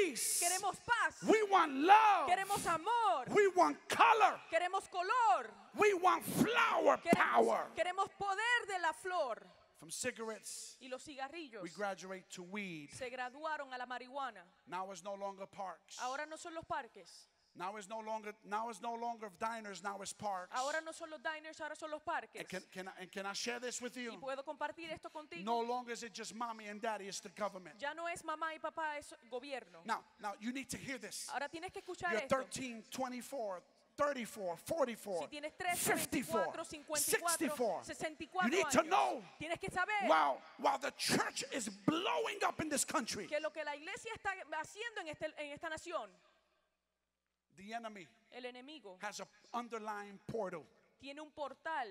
peace. Queremos paz. We want love. Queremos amor. We want color. Queremos color. We want flower power. Queremos poder de la flor. From cigarettes, Y los cigarrillos we graduate to weed. se graduaron a la marihuana. Now it's no longer parks. Ahora no son los parques. Now it's no longer diners, now it's parks. Ahora no son los diners, ahora son los parques. And can I share this with Y you? puedo compartir esto contigo. No longer is it just mommy and daddy, it's the government. Ya no es mamá y papá, es gobierno. Now you need to hear this. Ahora tienes que escuchar You're esto. 13, 24, 34, 44, Si tienes 13, 54, 24, 54, 64. 64 You need to años, know tienes que saber while the church is blowing up in this country, que lo que la iglesia está haciendo en esta nación, the enemy el enemigo has an underlying portal tiene un portal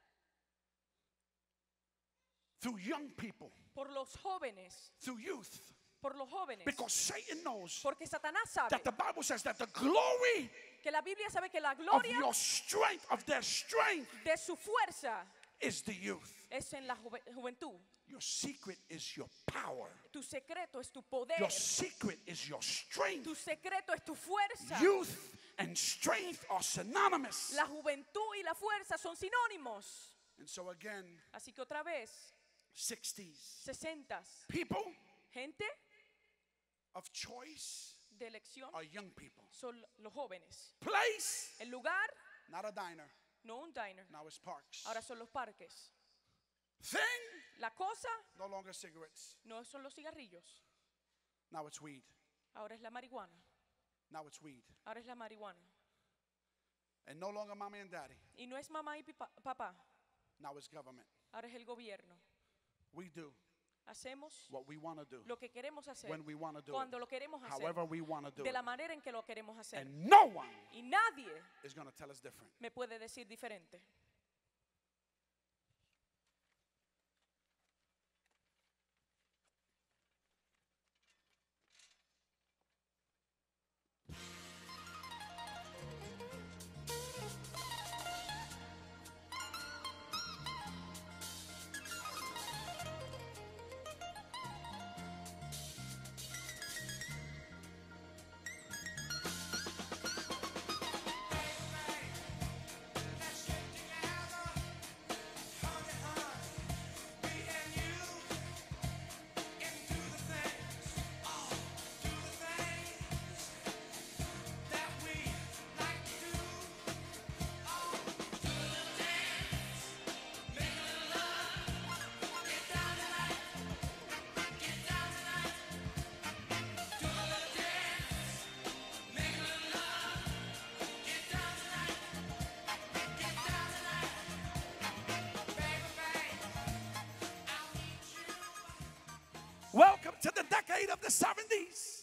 through young people, por los jóvenes, through youth, por los jóvenes. because Satan knows Porque Satanás sabe that the Bible says that the glory que la Biblia sabe que la of gloria your strength, of their strength, de su fuerza is the youth. es en la juventud. Your secret is your power. Tu secreto es tu poder. Your secret is your strength. Tu secreto es tu fuerza. Youth and strength are synonymous. La juventud y la fuerza son sinónimos. And so again, Así que otra vez, 60s. 60s, People gente of choice de elección are young people. son los jóvenes. Place, El lugar, not a diner. no un diner, Now it's parks. ahora son los parques. Thing, La cosa no longer cigarettes. no son los cigarrillos, Now it's weed. ahora es la marihuana, Now it's weed. ahora es la marihuana. And no longer mommy and daddy. Y no es mamá y papá, Now it's government. ahora es el gobierno. We do Hacemos what we want to do lo que queremos hacer when we want to do cuando it. lo queremos hacer, However we want to do de it. la manera en que lo queremos hacer. And no one Y nadie is going to tell us different. me puede decir diferente. Welcome to the decade of the 70s.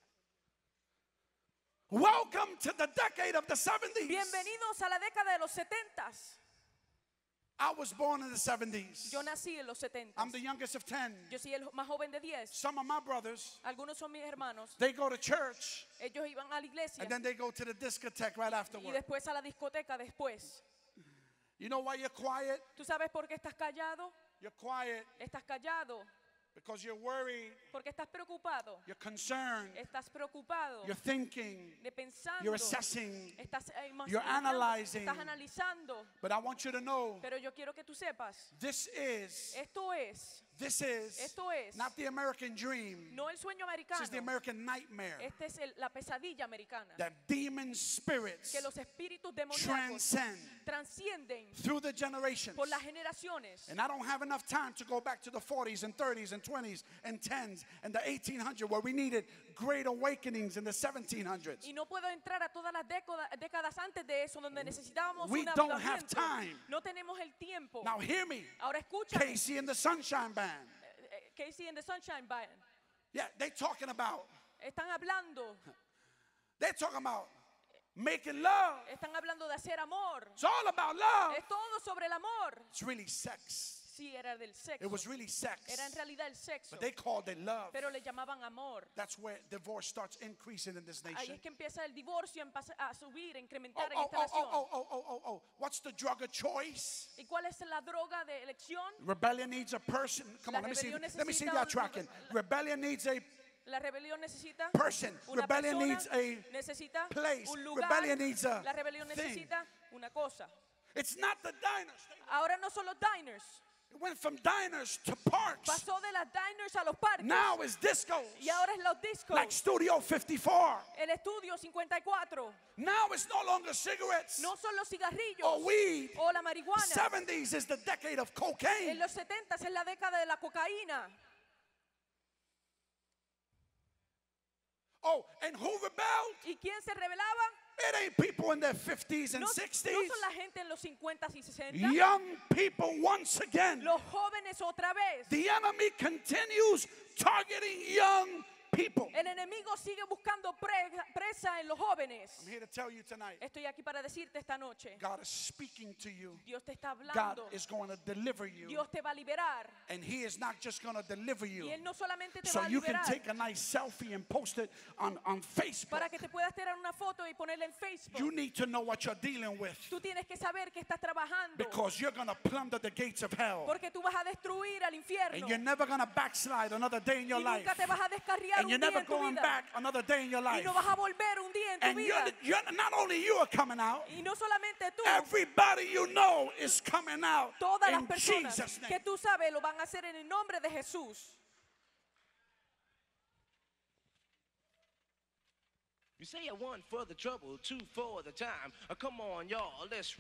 Welcome to the decade of the 70s. Bienvenidos a la década de los 70s. I was born in the 70s. Yo nací en los 70s. I'm the youngest of 10. Yo soy el más joven de 10. Some of my brothers, Algunos son mis hermanos. they go to church Ellos iban a la iglesia and then they go to the discotheque right y afterward. después a la discoteca después. You know why you're quiet? ¿Tú sabes por qué estás callado? You're quiet Estás callado because you're worried, porque estás preocupado. you're concerned, Estás preocupado you're thinking, de pensando. you're assessing. Estás You're analyzing. Estás analizando. But I want you to know Pero yo quiero que tú sepas, this is esto es not the American dream. no el sueño This is the americano. American nightmare. Esta es la pesadilla americana. That demon spirits Que los espíritus demoníacos transcienden through the generations. por las generaciones. And I don't have enough time to go back to the 40s and 30s and 20s and 10s and the 1800s where we needed great awakenings in the 1700s. Y no puedo entrar a todas las décadas antes de eso donde necesitábamos We un don't have avivamiento. time. No tenemos el tiempo. Now hear me. Ahora escucha. Casey and the Sunshine Band. Casey and the Sunshine Band. Yeah, they're talking about making love. Están hablando de hacer amor. It's all about love. Es todo sobre el amor. It's really sex. Sí, era del sexo. It was really sex. Era en realidad el sexo. But they called it love. Pero le llamaban amor. That's where divorce starts increasing in this Ahí nation. es que empieza el divorcio a subir, a incrementar en esta nación. What's the drug of choice? ¿Y cuál es la droga de elección? Rebellion needs a person. Come on, La let me see rebelión if y'all necesita tracking. Rebellion needs a La rebelión necesita person. una Rebellion persona, needs a necesita place. un lugar. Rebellion needs a La rebelión thing. necesita una cosa. It's not the diners. Ahora no son los diners. It went from diners to parks. Pasó de las diners a los parques. Now it's discos. Y ahora es los discos. Like Studio 54. El estudio 54. Now it's no longer cigarettes No son los cigarrillos or weed. o la marihuana. 70s is the decade of cocaine. En los 70 es la década de la cocaína. Oh, and who rebelled? ¿Y quién se rebelaba? It ain't people in their 50s and No, 60s. no son la gente en los 50 y 60. Young people once again. Los jóvenes otra vez. The enemy continues targeting young people. El enemigo sigue buscando presa en los jóvenes. I'm here to tell you tonight, Estoy aquí para decirte esta noche. God is speaking to you. Dios te está God hablando. is going to deliver you. Dios te va a liberar. And He is not just going to deliver Y you Él no solamente te so va a you can liberar take a nice selfie and post it on Facebook. para que te puedas tirar una foto y ponerla en Facebook. You need to know what you're dealing with Tú tienes que saber que estás trabajando. because you're going to plunder the gates of hell. Porque tú vas a destruir al infierno. And you're never going to backslide another day in your Y life. nunca te vas a descarriar And you're un día never en tu going vida. back another day in your Y life. no vas a volver un día en tu And vida. you're not only you are coming out, Y no solamente tú, everybody you know is coming out todas las in personas Jesus' name. que tú sabes lo van a hacer en el nombre de Jesús. You say a one for the trouble, two for the time. Come on, y'all, let's.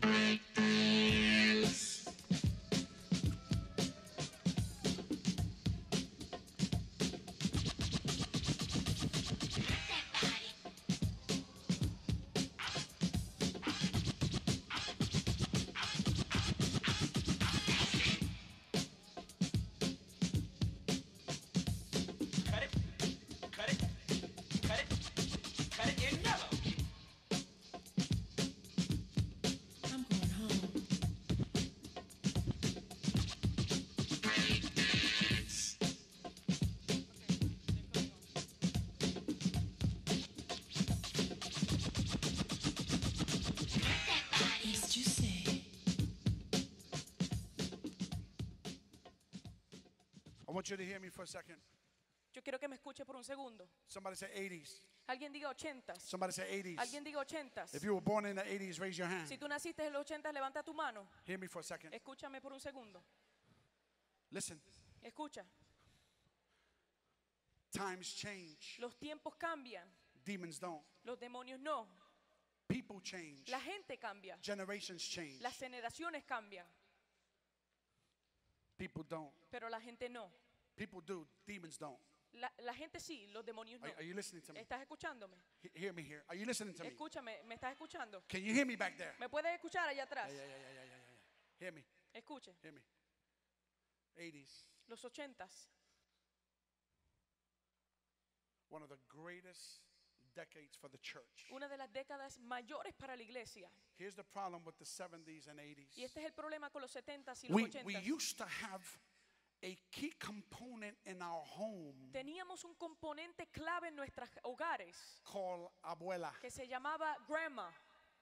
Cut it, cut it, cut it, cut it in yellow. I'm going home. Yes, you say. I want you to hear me for a second. Yo quiero que me escuche por un segundo. Somebody say 80s. Alguien diga 80s. Somebody say 80s. Alguien diga 80s. If you were born in the 80s, raise your hand. Si tú naciste en los 80s, levanta tu mano. Hear me for a second. Escúchame por un segundo. Listen, Escucha. times change. Los tiempos cambian. Demons don't. Los demonios no. People change. La gente cambia. Generations change. Las generaciones cambian. People don't. Pero la gente no. People do. Demons don't. La gente sí, los demonios no. Are you listening to me? ¿Estás escuchándome? Hear me here. Are you listening to me? Escúchame, ¿me estás escuchando? Can you hear me back there? ¿Me puedes escuchar allá atrás? Yeah. Hear me. Escuche. Hear me. 80s. Los 80s, One of the greatest decades for the church. una de las décadas mayores para la iglesia. Here's the problem with the 70s and 80s. Y este es el problema con los 70s y los We 80s. used to have a key component in our home Teníamos un componente clave en nuestros hogares called abuela. que se llamaba grandma.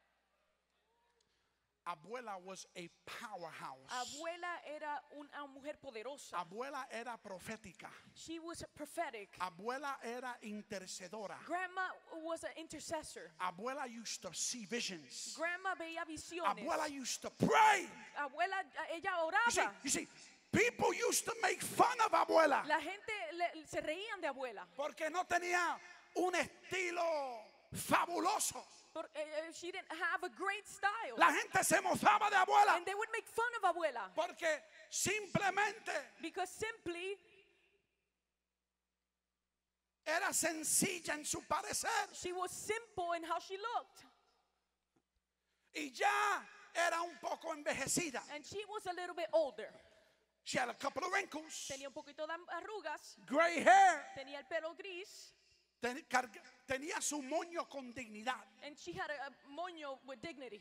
Abuela was a powerhouse. Abuela era una mujer poderosa. Abuela era profética. She was prophetic. Abuela era intercedora. Grandma was an intercessor. Abuela used to see visions. Grandma veía visiones. Abuela used to pray. Abuela, ella You see, oraba. people used to make fun of abuela La gente se reían de abuela. porque no tenía un estilo fabuloso. She didn't have a great style. La gente se mofaba de abuela And they would make fun of abuela. porque simplemente Because simply, era sencilla en su parecer she was simple in how she looked. y ya era un poco envejecida. And she was a little bit older. She had a couple of wrinkles, Tenía un poquito de arrugas. gray hair, Tenía el pelo gris. tenía su moño con dignidad. And she had a moño with dignity.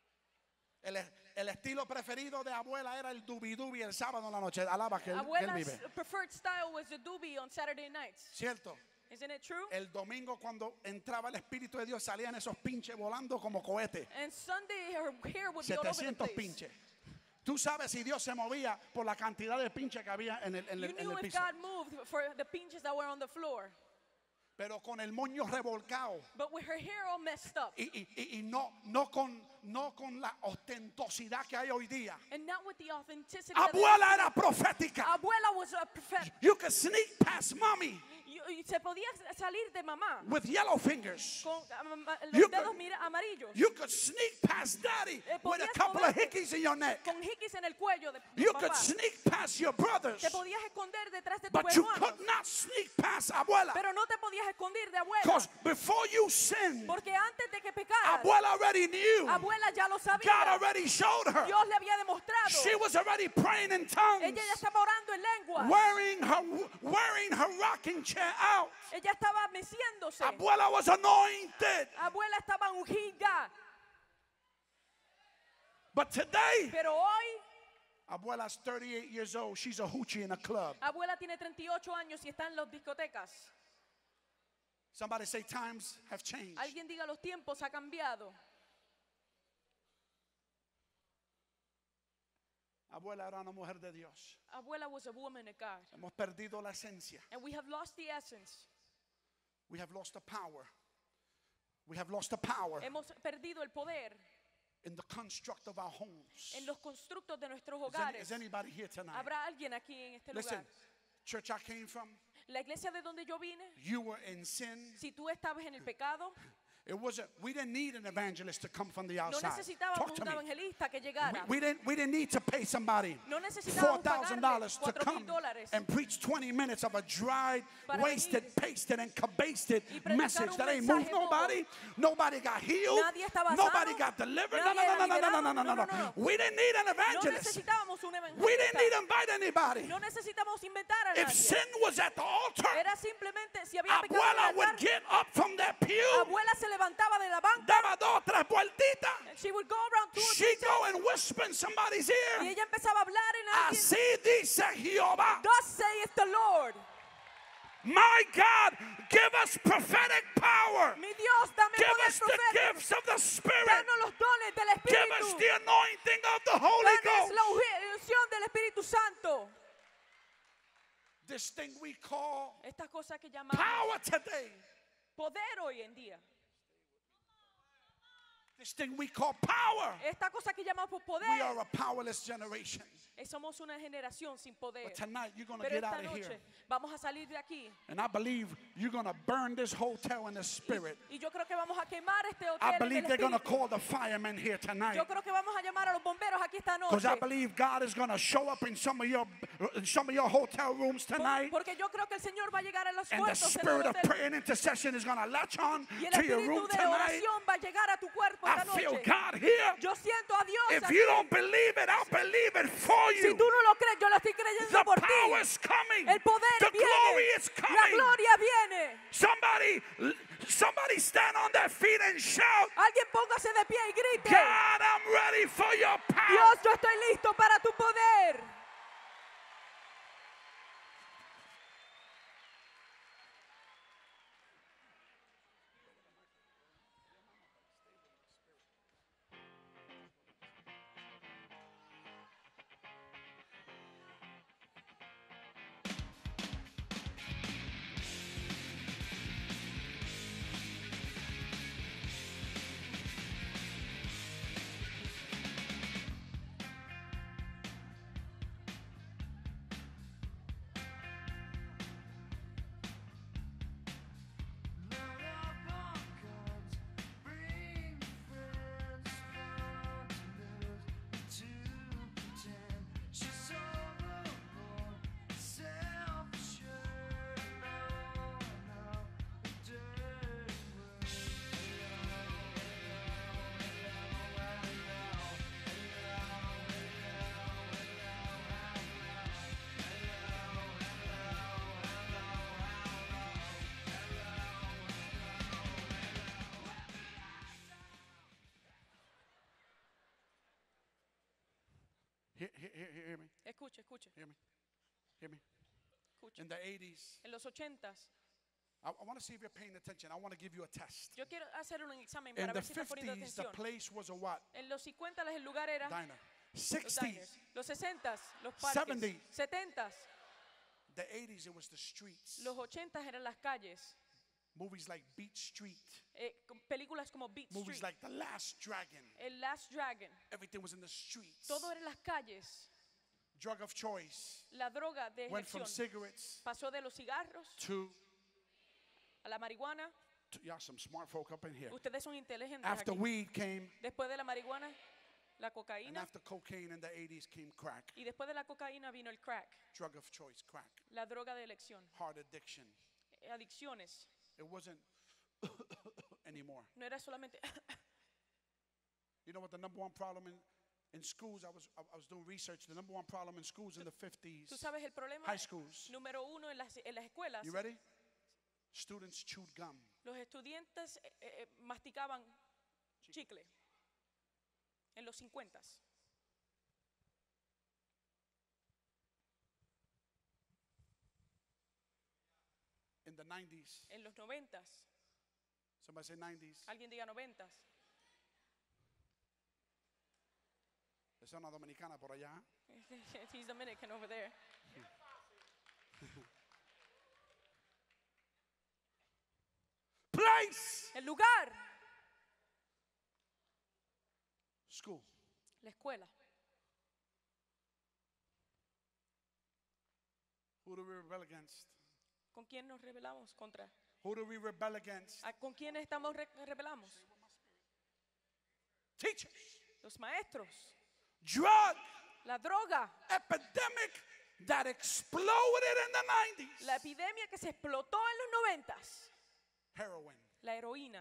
El estilo preferido de abuela era el dubi-dubi el sábado en la noche. Alaba que él Abuela's vive. preferred style was the doobie on Saturday nights. ¿Cierto? Isn't it true? El domingo cuando entraba el Espíritu de Dios salían esos pinches volando como cohetes. And Sunday her hair would be all over the 700 place. pinches. Tú sabes si Dios se movía por la cantidad de pinches que había en You el knew if piso. God moved for the pinches that were on the floor. pero con el moño revolcado. but with her hair all messed up. Y no con la ostentosidad que hay hoy día. And not with the authenticity that Abuela era profética. Abuela was a prophet. You could sneak past mommy Y se podía salir de mamá with yellow fingers. con You los dedos could- amarillos. You could sneak past daddy with a podías couple of mover- hickeys in your neck. Con hickeys en el cuello de You papá. could sneak past your brothers, Te podías esconder detrás de tus but you hermanos. could not sneak past abuela. Pero no te podías esconder de abuela. Because before you sinned, Porque antes de que pecaras, abuela already knew. abuela ya lo sabía. God already showed her. Dios le había demostrado. She was already praying in tongues, Ella ya estaba orando en lengua. wearing her rocking chair out. Ella estaba meciéndose. Abuela was anointed. Abuela estaba ungida. But today, Pero hoy, abuela's 38 years old. She's a hoochie in a club. abuela tiene 38 años y está en las discotecas. Somebody say times have changed. Alguien diga, los tiempos ha cambiado. Abuela era una mujer de Dios. Abuela was a woman of God. Hemos perdido la esencia. And we have lost the essence. We have lost the power. We have lost the power Hemos perdido el poder in the construct of our homes. en los constructos de nuestros Is hogares. anybody here tonight? ¿Habrá alguien aquí en este Listen, lugar? church I came from, La iglesia de donde yo vine, you were in sin. si tú estabas en el pecado, We didn't need an evangelist to come from the no outside. necesitábamos Talk to un me. evangelista que llegara. We didn't need to pay somebody No necesitábamos $4,000 pagarle to come $4,000 and preach 20 minutes of a dried, para wasted, venir pasted, and cabasted y predicar message un that ain't mensaje moved nobody. Nobody got healed. Nadie estaba Nobody sano, got delivered. nadie era No. liberado. No. We didn't need an No evangelist. necesitábamos un We didn't need evangelista. to invite anybody. No necesitamos inventar a If nadie. sin was at the altar, Era simplemente si había pecado en abuela el would altar, get up from that pew, abuela se levantaba de la banca. daba dos, tres vueltitas. And she would go around 2 or 3 She'd go times, and whisper in somebody's y ear. ella empezaba a hablar en alguien. Así dice Jehová. Thus saith the Lord. My God, give us prophetic power. Mi Dios, dame Give poder us the profético. gifts of the Spirit. Danos los dones del Give us Espíritu. the anointing of the Holy Danos Ghost. la unción del Espíritu Santo. This thing we call Estas cosas que llamamos power today. poder hoy en día. This thing we call power. Esta cosa que llamamos We poder. are a powerless generation. Somos una generación sin poder. But tonight you're going to Pero get out esta of noche here. vamos a salir de aquí. And I believe you're going to burn this hotel in the spirit. Y yo creo que vamos a quemar este hotel I en believe el they're going to Espíritu. call the firemen here tonight. Yo creo que vamos a llamar a los bomberos aquí esta Because I noche. believe God is going to show up in some of your hotel rooms tonight. Porque yo creo que el Señor va a llegar a los And the cuartos en spirit el of hotel. prayer and intercession is going to latch on Y el to your room espíritu de tonight. oración va a llegar a tu cuerpo I esta feel noche. God here. Yo siento a Dios If aquí. you don't believe it, I'll believe it for Si you. tú no lo crees, yo lo estoy creyendo The por ti. power is coming. El poder The glory viene. is La coming. gloria viene. Somebody stand on their feet and shout, Alguien póngase de pie y grite. God, I'm ready for your power. Dios, yo estoy listo para tu poder. Hear me. Escuche, escuche, Hear me. Hear me. escuche. In the 80s, En los 80s, I want to see if you're paying attention. I want to give you a test. yo quiero hacer un examen In para the ver si está poniendo 50s, the atención. place was a what? En los 50 el lugar era Diner. los 60s, diners. Los 60s, los parques. 70s. 70s, the 80s, it was the streets. los 80s eran las calles. Movies like Beat Street. Películas como Beat Movies Street, like The Last Dragon. El Last Dragon. Everything was in the streets. Todo era en las calles. Drug of choice. La droga de Went from elección cigarettes pasó de los cigarros to a la marihuana. y'all some smart folk up in here. Ustedes son inteligentes After aquí. weed came, Después de la marihuana, la and cocaína. after cocaine in the 80s came crack. Y después de la cocaína vino el crack, Drug of choice, crack. la droga de elección. Heart addiction. Adicciones. It wasn't anymore. No era solamente You know what the number one problem in schools, I was doing research, the number one problem in schools in the 50s, Tú sabes el problema high schools. número uno en las escuelas. You ready? Students chewed gum. Los estudiantes masticaban chicle en los 50s. In the 90s, En los 90s. somebody say 90s. Alguien diga 90s. Esa es una dominicana por allá. He's Dominican over there. Place! El lugar, School. la escuela. Who do we rebel against? ¿Con quién nos rebelamos contra? Who do we rebel against? ¿Con quién estamos rebelamos? Teachers. Los maestros. Drug La droga. epidemic that exploded in the 90s. La epidemia que se explotó en los 90s. Heroin. La heroína.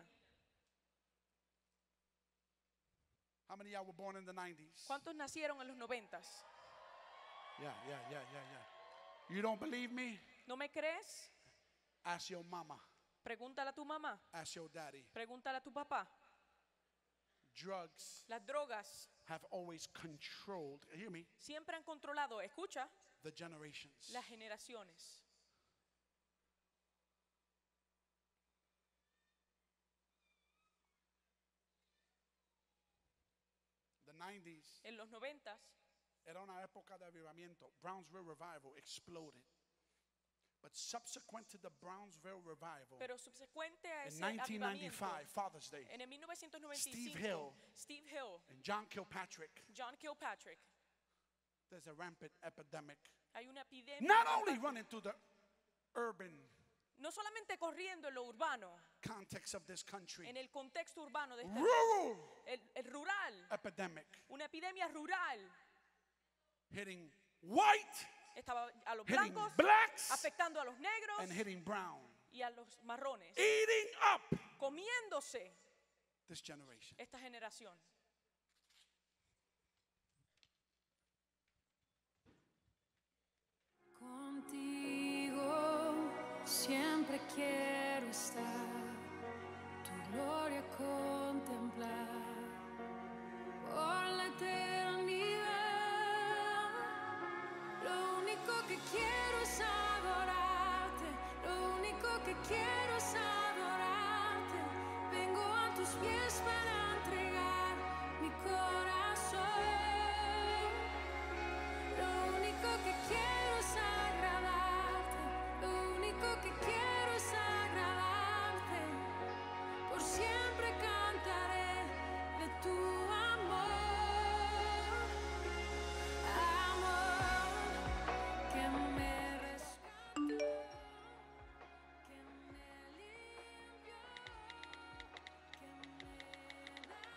How many of y'all were born in the 90s? ¿Cuántos nacieron en los 90s? Yeah. You don't believe me? ¿No me crees? Ask your mama. Pregúntale a tu mamá. Ask your daddy. Pregúntale a tu papá. Drugs Las drogas have always controlled, hear me, siempre han controlado, escucha, the generations. las generaciones. The 90s En los 90s era una época de avivamiento. Brownsville Revival exploded. But subsequent to the Brownsville Revival, pero subsecuente a in ese 1995, avivamiento, Father's Day, en el 1995, Steve Hill. Steve Hill, and John Kilpatrick, John Kilpatrick, there's a rampant epidemic. hay una epidemia. Not only running through the urban No solamente corriendo en lo urbano, context of this country, en el contexto urbano de este rural el rural, epidemic una epidemia rural hitting white, estaba a los hitting blancos, blacks, afectando a los negros and hitting brown, y a los marrones, eating up comiéndose this generation. esta generación. Contigo siempre quiero estar, tu gloria contemplar por la eternidad. Lo único que quiero es adorarte, lo único que quiero es adorarte. Vengo a tus pies para entregar mi corazón. Lo único que quiero es agradarte, lo único que quiero es agradarte. Por siempre cantaré de tu amor, amor que me rescató, que me limpió, que me da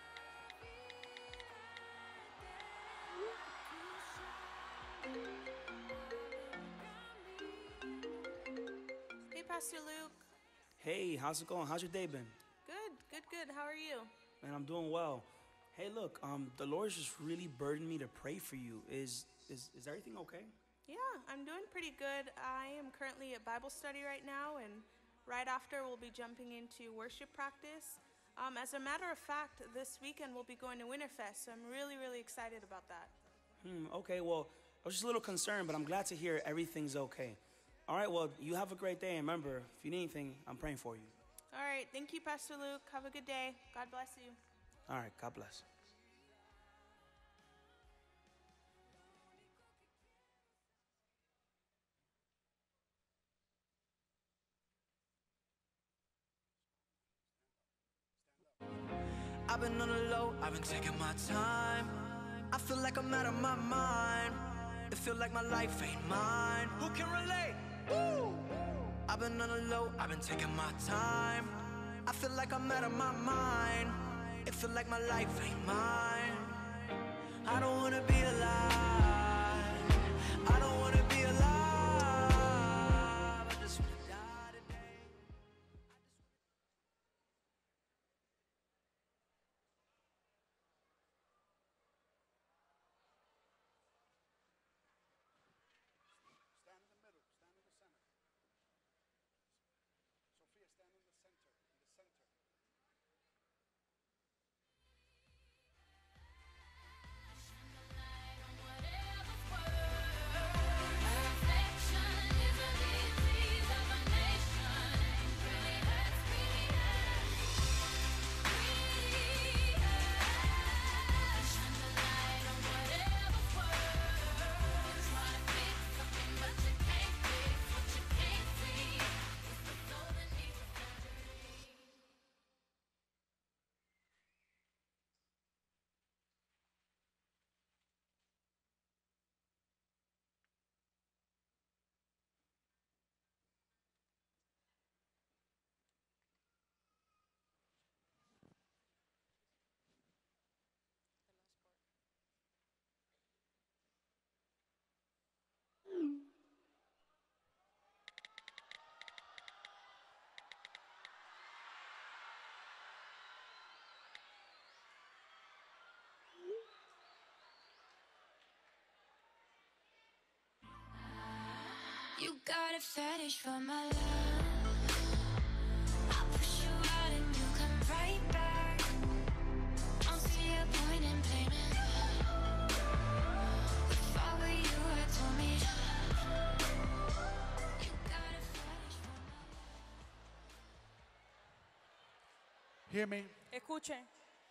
Hey, Pastor Luke. Hey, how's it going? How's your day been? Good. How are you? Man, I'm doing well. Hey, look, the Lord's just really burdened me to pray for you. Is everything okay? Yeah, I'm doing pretty good. I am currently at Bible study right now, and right after we'll be jumping into worship practice. As a matter of fact, this weekend we'll be going to Winterfest, so I'm really excited about that. Okay, well, I was just a little concerned, but I'm glad to hear everything's okay. All right, well, you have a great day, and remember, if you need anything, I'm praying for you. All right, thank you, Pastor Luke. Have a good day. God bless you. All right, God bless. I've been on the low, I've been taking my time. I feel like I'm out of my mind. It feel like my life ain't mine. Who can relate? Woo! I've been on the low, I've been taking my time. I feel like I'm out of my mind. It feel like my life ain't mine. I don't wanna be alive. I don't wanna be alive. I just wanna die today. Stand in the middle. Stand in the center. Sophia, stand in the center. In the center. You got a fetish for my love. I'll push you out and you come right back. Don't see a point in blaming. If I were you, I'd tell me. You got a fetish for my love. Hear me. Escuchen,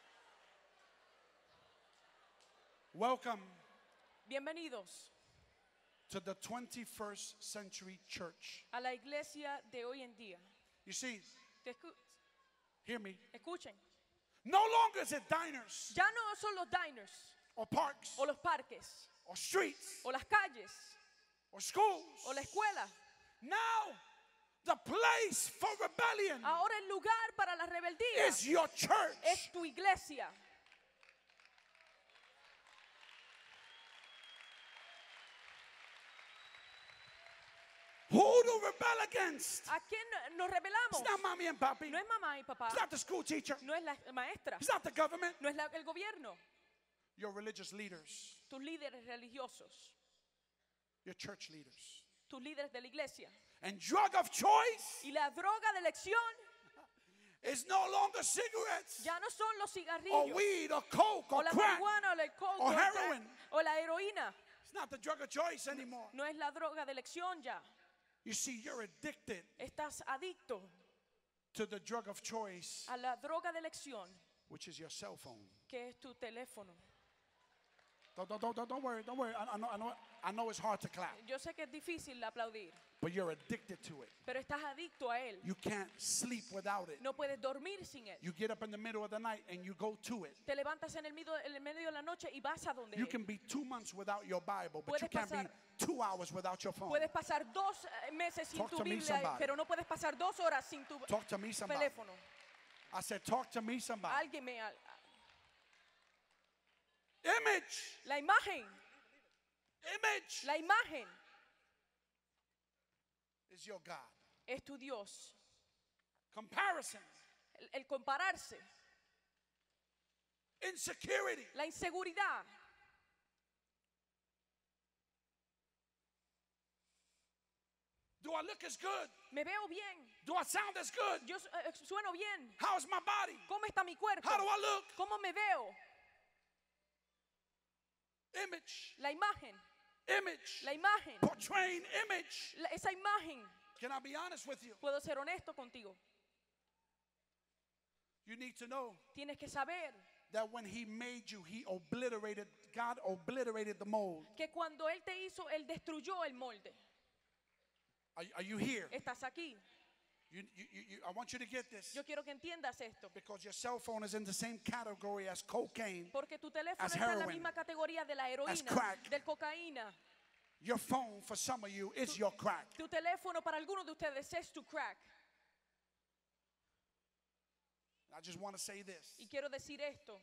Welcome bienvenidos to the 21st century church. a la iglesia de hoy en día. You see, Que escu- hear me. Escuchen, No longer is it diners ya no son los diners or parks o los parques or streets o las calles or schools. o la escuela. Now, the place for rebellion Ahora el lugar para la rebeldía is your church. es tu iglesia. Who to rebel against? ¿A quién nos rebelamos? It's not mommy and papi. No es mamá y papá, It's not the school teacher. no es la maestra, It's not the government. no es el gobierno, Your religious leaders, tus líderes religiosos, your church leaders. tus líderes de la iglesia. And drug of choice Y la droga de elección is no longer cigarettes ya no son los or cigarrillos weed or coke o or la crack. marihuana o el coke or o el crack, heroin. o la heroína. It's not the drug of choice anymore. No es la droga de elección ya. You see, you're addicted Estás adicto to the drug of choice, a la droga de elección, which is your cell phone. que es tu teléfono. Don't worry, don't worry. I know it's hard to clap, Yo sé que es difícil aplaudir, but you're addicted to it. pero estás adicto a él. You can't sleep without it. No puedes dormir sin él. You get up in the middle of the night and you go to it. Te levantas en el medio de la noche y vas a donde You él. can be 2 months without your Bible, but you Puedes can't be pasar- 2 hours without your phone. Puedes pasar 2 meses sin Talk tu to me, Biblia, somebody. pero no puedes pasar 2 horas sin tu Talk to me, somebody. teléfono. I said, talk to me, somebody. Alguien me... Image, La imagen, image la imagen is your God. es tu Dios. Comparison, El compararse, insecurity, la inseguridad. do I look as good? Me veo bien, Do I sound as good? yo sueno bien. How's my body? ¿Cómo está mi cuerpo? How do I look? ¿Cómo me veo? Image, La imagen, image, la imagen, portraying image. esa imagen. Can I be honest with you? Puedo ser honesto contigo. You need to know Tienes que saber that when he made you, God obliterated the mold. que cuando Él te hizo, Él destruyó el molde. Are you here? Estás aquí. I want you to get this. Yo quiero que entiendas esto. Because your cell phone is in the same category as cocaine. Porque tu teléfono As está en la heroin, misma categoría de la as heroína, crack. del cocaína. Your phone, for some of you, is your crack. Tu teléfono para algunos de ustedes es tu crack. I just want to say this. Y quiero decir esto.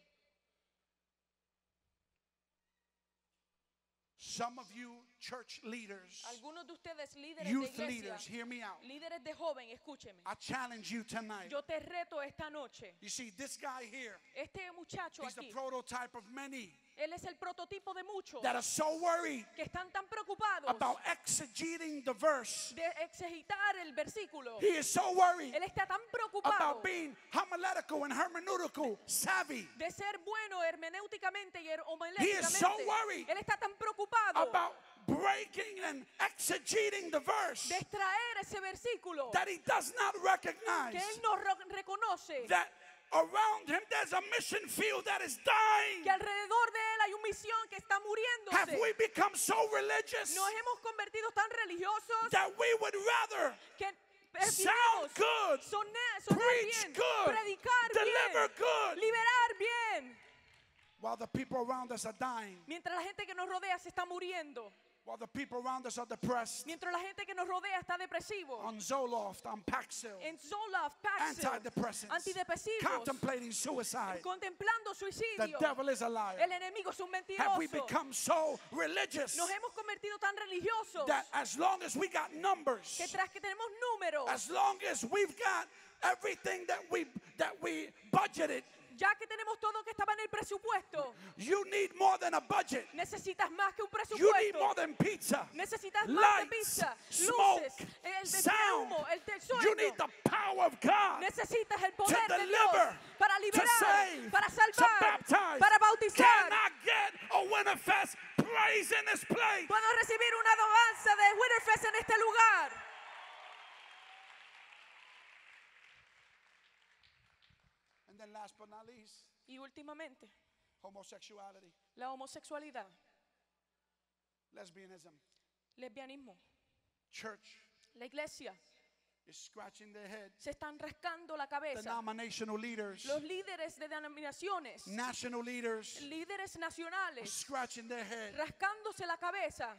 Some of you church leaders, Algunos de ustedes líderes de youth iglesia, leaders, hear me out. líderes de joven, escúcheme. I challenge you tonight. Yo te reto esta noche. You see, this guy here, Este muchacho he's the aquí, prototype of many él es el prototipo de muchos that are so worried que están tan preocupados about exegeting the verse. de exegitar el versículo. He is so worried Él está tan preocupado about being homiletical and hermeneutical savvy, de ser bueno hermenéuticamente y He is so homiléticamente. worried Él está tan preocupado about breaking and exegeting the verse, de extraer ese versículo that he does not que recognize él no reconoce that around him there's a mission field that is dying. que alrededor de él hay una misión que está Have muriéndose. we become so religious Nos hemos convertido tan religiosos that we would rather que sound preferimos good, sonar preach bien, good, predicar deliver bien, good, liberar bien, while the people around us are dying, mientras la gente que nos rodea se está muriendo, while the people around us are depressed, mientras la gente que nos rodea está depresivo. on Zoloft, on Paxil, En Zoloft, Paxil, antidepressants, antidepresivos, contemplating suicide. contemplando The suicidio. devil is a liar. El enemigo es un Have we mentiroso. become so religious Nos hemos convertido tan religiosos that as long as we got numbers, que tras que tenemos números, as long as we've got everything that we budgeted, ya que tenemos todo que estaba en el presupuesto, you need more than a budget. necesitas más que un You need more presupuesto. than pizza. Necesitas más que Lights, pizza, smoke, luces, el sound. humo, el You sonido. need the power of God Necesitas el to poder de Dios deliver, para to liberar, save, para to salvar, baptize. para bautizar. Can I get a Winterfest praise in this place? Puedo recibir una alabanza de Winterfest en este lugar. And then last but not least, Y últimamente, homosexuality, la homosexualidad, lesbianism. lesbianismo. Church La iglesia is scratching their head. se están rascando la cabeza. Denominational leaders, Los líderes de denominaciones, national leaders, líderes are nacionales, scratching their head. rascándose la cabeza.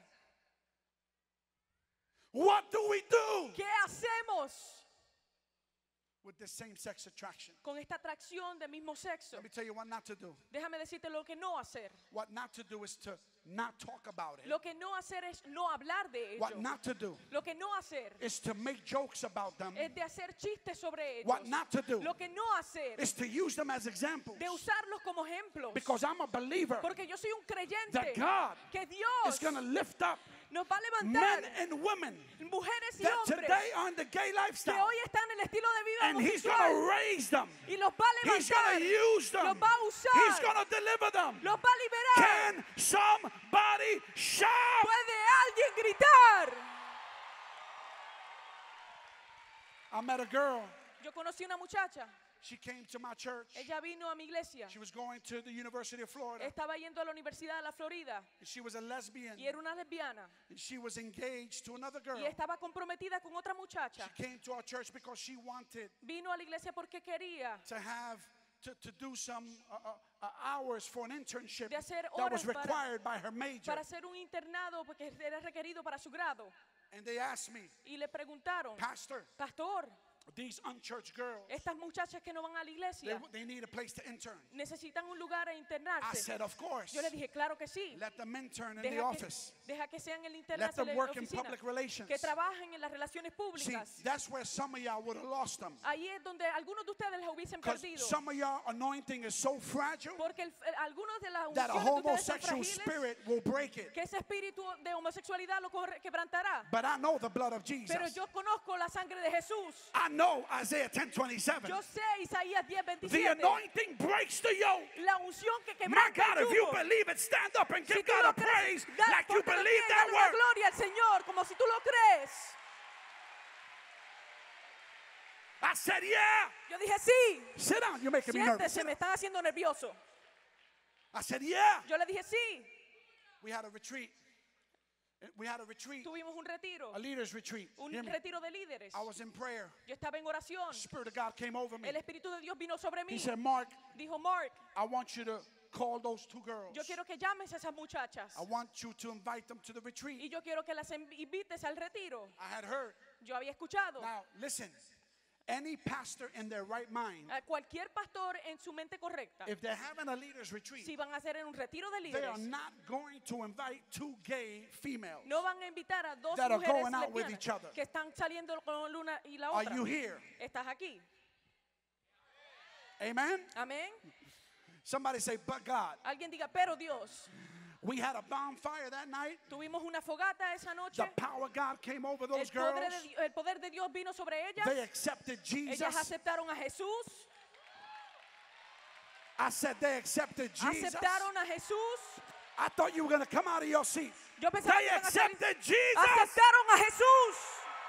What do we do ¿Qué hacemos with this same-sex attraction? con esta atracción del mismo sexo? Let me tell you what not to do. Déjame decirte lo que no hacer. What not to do is to not talk about it. Lo que no hacer es no hablar de What ello. not to do Lo que no hacer is to make jokes about them. es de hacer chistes sobre ellos. What not to do Lo que no hacer is to use them as examples. de usarlos como ejemplos. Because I'm a believer Porque yo soy un creyente that God que is Dios going to lift up nos va a men levantar and women mujeres y that hombres today are in the gay que lifestyle. hoy están en el estilo de vida And He's going homosexual to raise them. y los va a He's going levantar, to use them. los va a usar, He's going to deliver them. los va a liberar. Can somebody shout? ¿Puede alguien gritar? I met a girl. Yo conocí una muchacha, She came to my church. ella vino a mi iglesia, She was going to the University of Florida. estaba yendo a la Universidad de la Florida She was a lesbian. y era una lesbiana She was engaged to another girl. y estaba comprometida con otra muchacha. She came to our church because she wanted Vino a la iglesia porque quería to have to do some hours for an internship de hacer that was horas required by her major. para hacer un internado porque era requerido para su grado. And they asked me, Y le preguntaron, Pastor, pastor, these unchurched girls, estas muchachas que no van a la iglesia they need a place to intern. necesitan un lugar a I internarse. said, of course. Yo le dije, claro que sí. Let them intern in the Deja office. deja que sean el Let internarse them en la work in oficina, public relations. que trabajen en las relaciones See, públicas. that's where some of y'all would have lost them. Ahí es donde algunos de ustedes les hubiesen Because perdido. some of y'all anointing is so fragile Porque algunos de las that a unciones de ustedes son homosexual frágiles, spirit will break it. que ese espíritu de homosexualidad lo quebrantará. But I know the blood of Jesus. Pero yo conozco la sangre de Jesús. I know Isaiah 10:27. Yo sé Isaías The 10:27. anointing breaks the yoke. La unción que My quebranta God, el if you yugo. believe it, stand up and Si give tú God lo a praise crees, like you ponte de believe pie, that dale la word. gloria al Señor, como si tú lo crees. I said, yeah. Yo dije, sí. Sit down. You're making me nervous. Siéntese, me están haciendo nervioso. I said, yeah. Yo le dije, sí. We had a retreat We had a retreat, Tuvimos un retiro, a leaders retreat. un Hear me. retiro de líderes. I was in prayer. Yo estaba en oración. Spirit of God came over me. El Espíritu de Dios vino sobre mí. He said, Mark, Dijo, Mark, I want you to call those two girls. yo quiero que llames a esas muchachas. I want you to invite them to the retreat. Y yo quiero que las invites al retiro. I had heard. Yo había escuchado. Now, listen. Any pastor in their right mind, A cualquier pastor en su mente correcta, if they're having a leaders retreat, si van a hacer en un retiro de they are líderes, not going to invite two gay females. no van a invitar a dos that are mujeres going out with each lesbianas other. que están saliendo con una y la Are otra. you here? ¿Estás aquí? Amen? Amén. Somebody say, but God. Alguien diga, pero Dios. We had a bonfire that night. Tuvimos una fogata esa noche. The power of God came over those girls. El poder de Dios vino sobre ellas. They accepted Jesus. Ellas aceptaron a Jesús. I said they accepted Jesus. Aceptaron a Jesús. I thought you were going to come out of your seat. Yo pensaba They que iban a salir. accepted Jesus. Aceptaron a Jesús.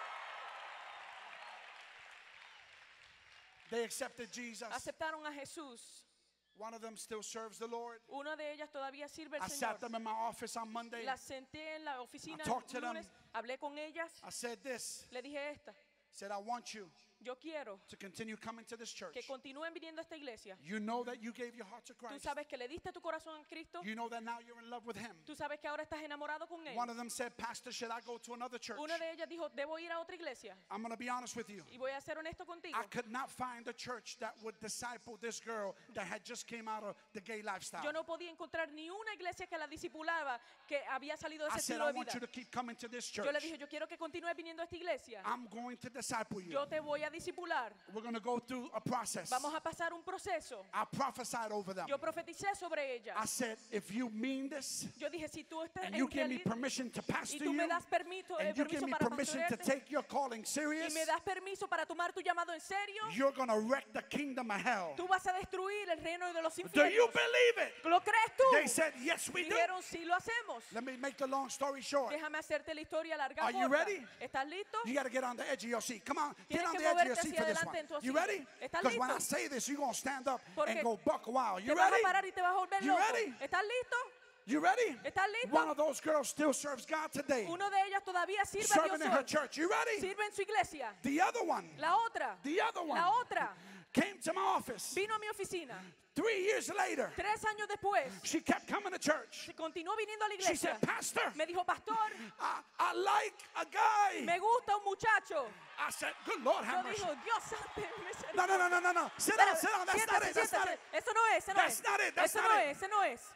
They accepted Jesus. Aceptaron a Jesús. One of them still serves the Lord. Una de ellas todavía sirve al I sat Señor. them in my office on Monday. Las senté en la oficina I talked to el lunes, them. hablé con ellas, I said this. le dije esta, Said, I want you yo quiero to continue coming to this church. que continúen viniendo a esta iglesia. You know that you gave your heart to Tú Christ. sabes que le diste tu corazón a Cristo. You know that now you're in love with Him. Tú sabes que ahora estás enamorado con Él. One of them said, Pastor, should I go to another church? Una de ellas dijo, debo ir a otra iglesia. I'm going to be honest with you. Y voy a ser honesto contigo. I could not find a church that would disciple this girl that had just came out of the gay lifestyle. Yo no podía encontrar ni una iglesia que la discipulaba que había salido de I ese said, estilo I de want vida. you to keep coming to this church. Yo le dije, yo quiero que continúes viniendo a esta iglesia. I'm going to disciple you. Yo te voy a discipular. We're going to go through a process. Vamos a pasar un proceso. I prophesied over them. Yo profeticé sobre ellas. I said, if you mean this, Yo dije, si tú estás and en you give me realidad permission to y pastor tú me you, das permiso and you give me para permission to pastorearte, take your calling y serious, me das permiso para tomar tu llamado en serio, you're going to wreck the kingdom of hell. tú vas a destruir el reino de los Do you infiernos. believe it? ¿Lo crees tú? They said, yes, we do. Dijeron, sí lo hacemos. Let me make the long story short. Déjame hacerte la historia larga. Are you corta. ready? ¿Estás listo? You got to get on the edge of your seat. Come on, get Tienes on que the edge of your moverte seat hacia for this adelante one. en tu You asiento. ready? ¿Estás Because when I listo? say this, you're going to stand up Porque and go buck wild. You Te vas a ready? parar y te vas a volver You loco. ready? ¿Estás listo? You ready? ¿Estás listo? One of those girls still serves God today. Uno de ellas todavía sirve a Serving Dios in her hoy. church. You ready? Sirve en su iglesia. The other one. La otra. The other one. La otra. Came to my office. Vino a mi oficina. 3 years later, 3 años después, she kept coming to church. continuó viniendo a la She iglesia. said, Pastor, Me dijo, pastor, I like a guy. me gusta un muchacho. I said, good Lord, Yo have mercy. dijo, Dios santo. No. Sit down. That's not it. That's not it. Eso no es, eso no That's es. not it. That's Eso not no it. es, eso no es.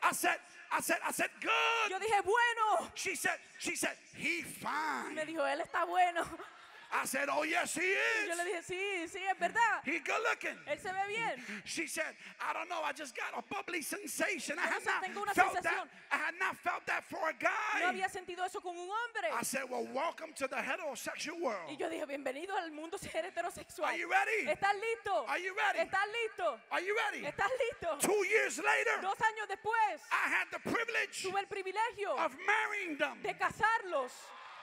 I said, good. Yo dije, bueno. She said, he fine. Me dijo, él está bueno. I said, oh yes, he Yo le is. dije, sí, sí, es verdad. He good looking. Él se ve bien. She said, I don't know, I just got a bubbly sensation. I had Yo not tengo una felt that. sensación. I had not felt that for a No guy. había sentido eso con un hombre. I said, well, welcome to the heterosexual world. Y yo dije, bienvenido al mundo heterosexual. Are you ready? ¿Estás listo? Are you ready? ¿Estás listo? Are you ready? ¿Estás listo? 2 years later, 2 años después, I had the privilege tuve el privilegio of marrying them. de casarlos.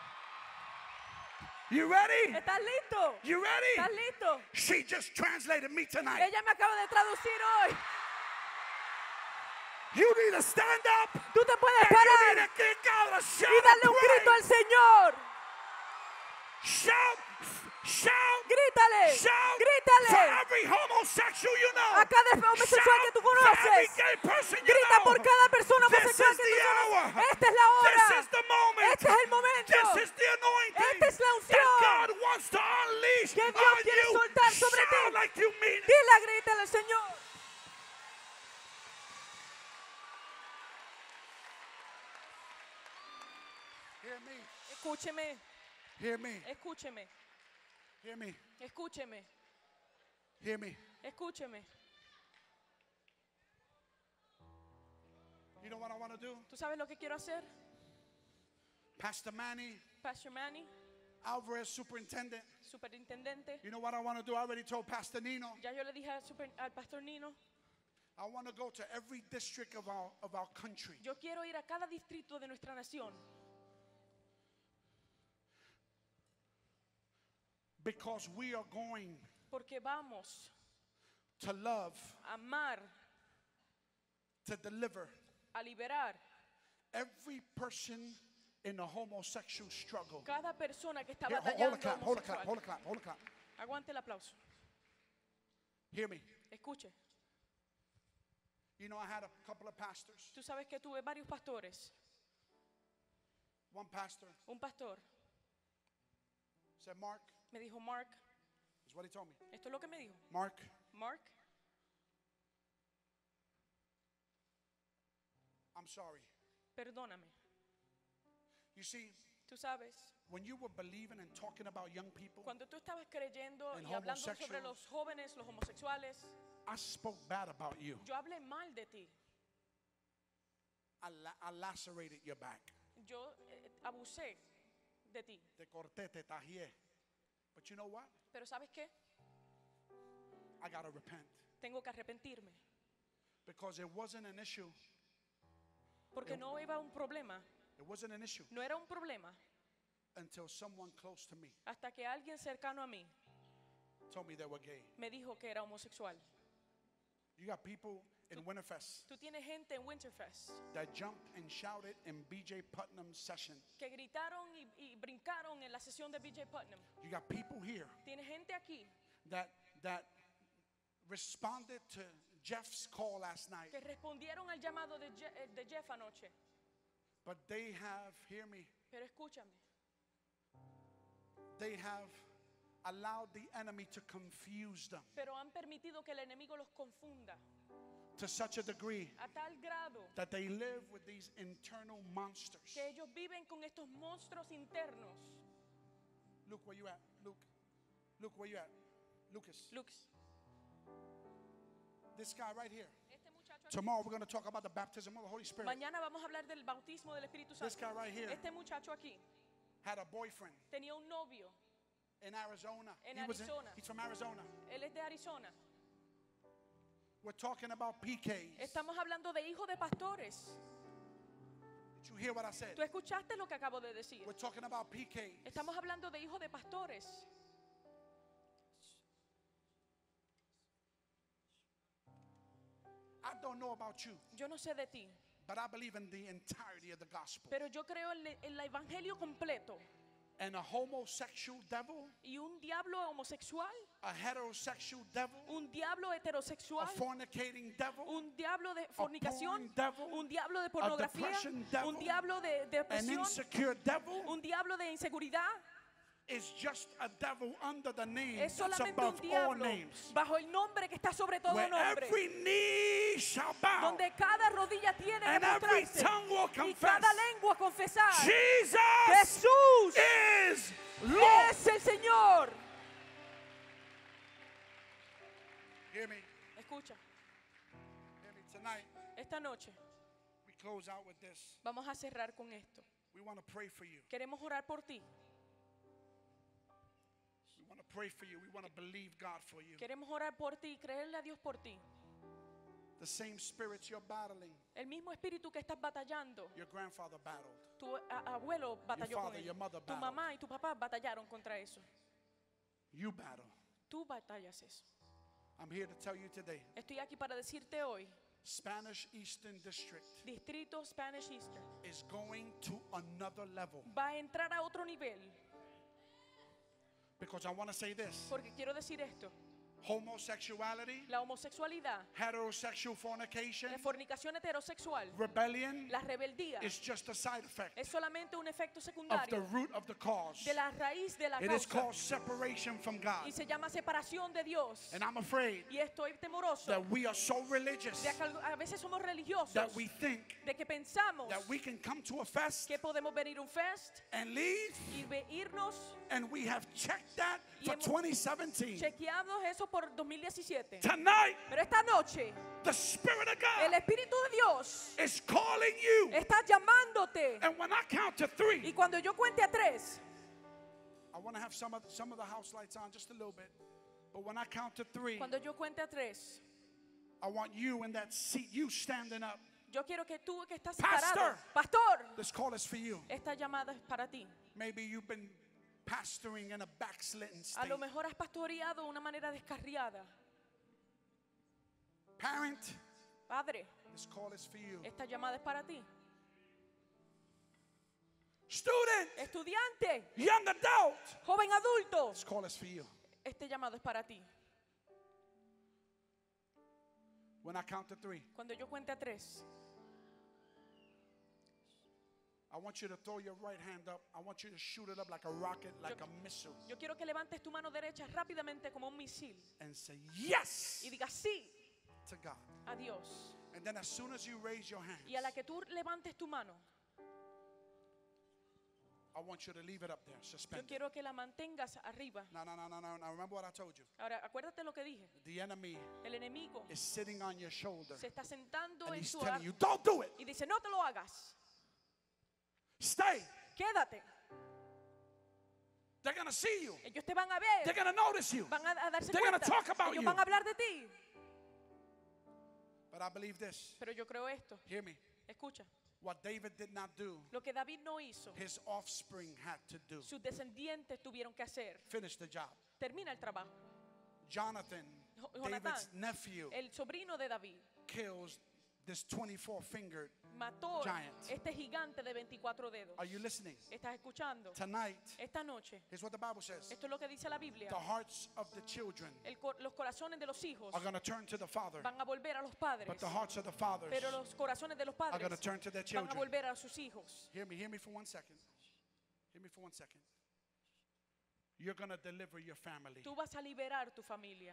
You ready? ¿Estás listo? You ready? ¿Estás listo? She just translated me tonight. Ella me acaba de traducir hoy. You need to stand up Tú te puedes and you parar need to kick out a shout y darle of un grito al praise. Señor. Shout, shout, Grítale, shout for grítale. every homosexual you know. A cada homosexual que tú Shout for every conoces. gay person you Grita know. por cada persona This homosexual is que the tú hour. conoces. Esta es la hora. This is the moment. Este es el momento. This is the anointing Esta es la that unción God wants to unleash que Dios on quiere you. soltar sobre Shout ti. like you mean it. Dile, grítale al Señor. Hear me. Escúcheme, Hear me. escúcheme, Hear me. escúcheme, Hear me. escúcheme. You know what I want to do? ¿Tú sabes lo que quiero hacer? Pastor Manny Pastor Manny, Alvarez, superintendent. superintendente. You know what I want to do? I already told Pastor Nino. Ya yo le dije al pastor Nino, I want to go to every district of our country. yo quiero ir a cada distrito de nuestra nación. Because we are going Porque vamos to love, a amar, to deliver a liberar every person in the homosexual struggle. Cada persona que está Here, hold batallando a clap, hold a clap, homosexual. hold a clap, hold a clap. Aguante el aplauso. Hear me. Escuche. You know, I had a couple of pastors. Tú sabes que tuve varios pastores. One pastor Un pastor said, Mark, me dijo, Mark, is what he told me. esto es lo que me dijo. Mark, Mark, I'm sorry. perdóname. You see, Tú sabes, when you were believing and talking about young people, cuando tú estabas creyendo And y hablando sobre homosexuals. los jóvenes, los homosexuales, I spoke bad about you. yo hablé mal de ti. I lacerated your back. Yo abusé de ti. Te corté, te tajié. But you know what? Pero ¿sabes qué? I got to repent. Tengo que arrepentirme. Because it wasn't an issue. Porque no iba un problema. It wasn't an issue No era un problema until someone close to me hasta que alguien cercano a mí told me they were gay. me dijo que era homosexual. You got people in Winterfest Tú tienes gente en Winterfest that jumped and shouted in BJ Putnam's session. que gritaron y brincaron en la sesión de BJ Putnam. You got people here Tienes gente aquí that responded to Jeff's call last night, que respondieron al llamado de Jeff anoche. but they have, hear me, Pero escúchame, they have allowed the enemy to confuse them pero han permitido que el enemigo los confunda to such a degree a tal grado that they live with these internal monsters. que ellos viven con estos monstruos internos. Luke, where you at? Luke, where you at? Lucas, Lux, this guy right here. este muchacho aquí. Tomorrow we're going to talk about the baptism of the Holy Spirit. Mañana vamos a hablar del bautismo del Espíritu This Santo. guy right here Este muchacho aquí had a boyfriend tenía un novio. in Arizona. En He's from Arizona. Él es de Arizona. We're talking about PKs. Estamos hablando de hijos de pastores. Did you hear what I said? ¿Tú escuchaste lo que acabo de decir? We're talking about PKs. Estamos hablando de hijos de pastores. I don't know about you, Yo no sé de ti, but I believe in the entirety of the gospel. pero yo creo en el evangelio completo. And a homosexual devil, Y un diablo homosexual, a heterosexual devil, un diablo a heterosexual, fornicating devil, un diablo de fornicación, porn devil, un diablo de pornografía, depression devil, un diablo de an depresión, insecure devil un diablo de inseguridad. is just a devil under the name Es that's solamente above un all diablo names. bajo el nombre que está sobre todo Where nombre, every knee shall bow. donde cada rodilla tiene que And every mostrarse tongue will y confess. cada lengua confesar: Jesus Jesús is Lord. es el Señor. Hear me. Escucha, Hear me. Tonight, esta noche we close out with this. vamos a cerrar con esto. We want to pray for you. Queremos orar por ti. We want to pray for you. We want to believe God for you. Queremos orar por ti y creerle a Dios por ti. The same spirits you're battling, El mismo espíritu que estás batallando, your grandfather battled. tu abuelo batalló Your con father, él. your mother Tu battled. mamá y tu papá batallaron contra eso. You battle. Tú batallas eso. I'm here to tell you today, Estoy aquí para decirte hoy, Spanish Eastern District Distrito Spanish Eastern is going to another level. va a entrar a otro nivel. Because I want to say this, Porque quiero decir esto: homosexuality, la homosexualidad, heterosexual fornication, la fornicación heterosexual, rebellion la rebeldía is just a side effect es solamente un efecto of the secundario root of the cause. de la raíz de la It is causa, called separation from God. y se llama separación de Dios. And I'm afraid Y estoy temeroso that we are so religious de que a veces somos religiosos, that we think de que pensamos that we can come to a fest que podemos venir a un fest and leave, y irnos, and we have checked that Y for hemos 2017. chequeamos eso por 2017. Tonight, Pero esta noche the Spirit of el God Espíritu de Dios is calling you. está llamándote, And when I count to y 3, cuando yo cuente a 3, I want to have some of the house lights on just a little bit. But when I count to 3, cuando yo cuente a 3, I want you in that seat, you standing up. yo quiero que tú que estás Pastor. parado, pastor, This call is for you. esta llamada es para ti. Maybe you've been pastoring in a backslidden A state. lo mejor has pastoreado de una manera descarriada. Parent, Padre, this call is for you. esta llamada es para ti. Student, Estudiante, young adult. joven adulto, This call is for you. este llamado es para ti. When I count to 3, Cuando yo cuente a 3, I want you to throw your right hand up. I want you to shoot it up like a rocket, like a missile, yo quiero que levantes tu mano derecha rápidamente como un misil and say yes y digas sí to God. a Dios. And then as soon as you raise your hand, Y a la que tú levantes tu mano, I want you to leave it up there, yo suspended. quiero que la mantengas arriba. No. Now remember what I told you. Ahora, acuérdate lo que dije. The enemy El enemigo is sitting on your shoulder, se está sentando and en he's su telling you, don't do it. y dice, no te lo hagas, Stay. quédate. They're going to see you. Ellos te van a They're ver, going to notice you. van a darse They're gonna cuenta. talk about Ellos you. van a hablar de ti. But I believe this. Pero yo creo esto. Hear me. Escucha, What David did not do, lo que David no hizo, his offspring had to do. sus descendientes tuvieron que hacer. Finish the job. Termina el trabajo. Jonathan, Jonathan, David's nephew, el sobrino de David, kills this 24-fingered mató giant. este gigante de 24 dedos. Are you listening? ¿Estás escuchando? Tonight, Esta noche, here's what the Bible says. esto es lo que dice la Biblia. The hearts of the children Los corazones de los hijos are going to turn to the father, van a volver a los padres, but the hearts of the fathers pero los corazones de los are going to padres turn to their van a children. volver a sus hijos. Hear me for 1 second. Hear me for 1 second. You're going to deliver your family. Tú vas a liberar tu familia.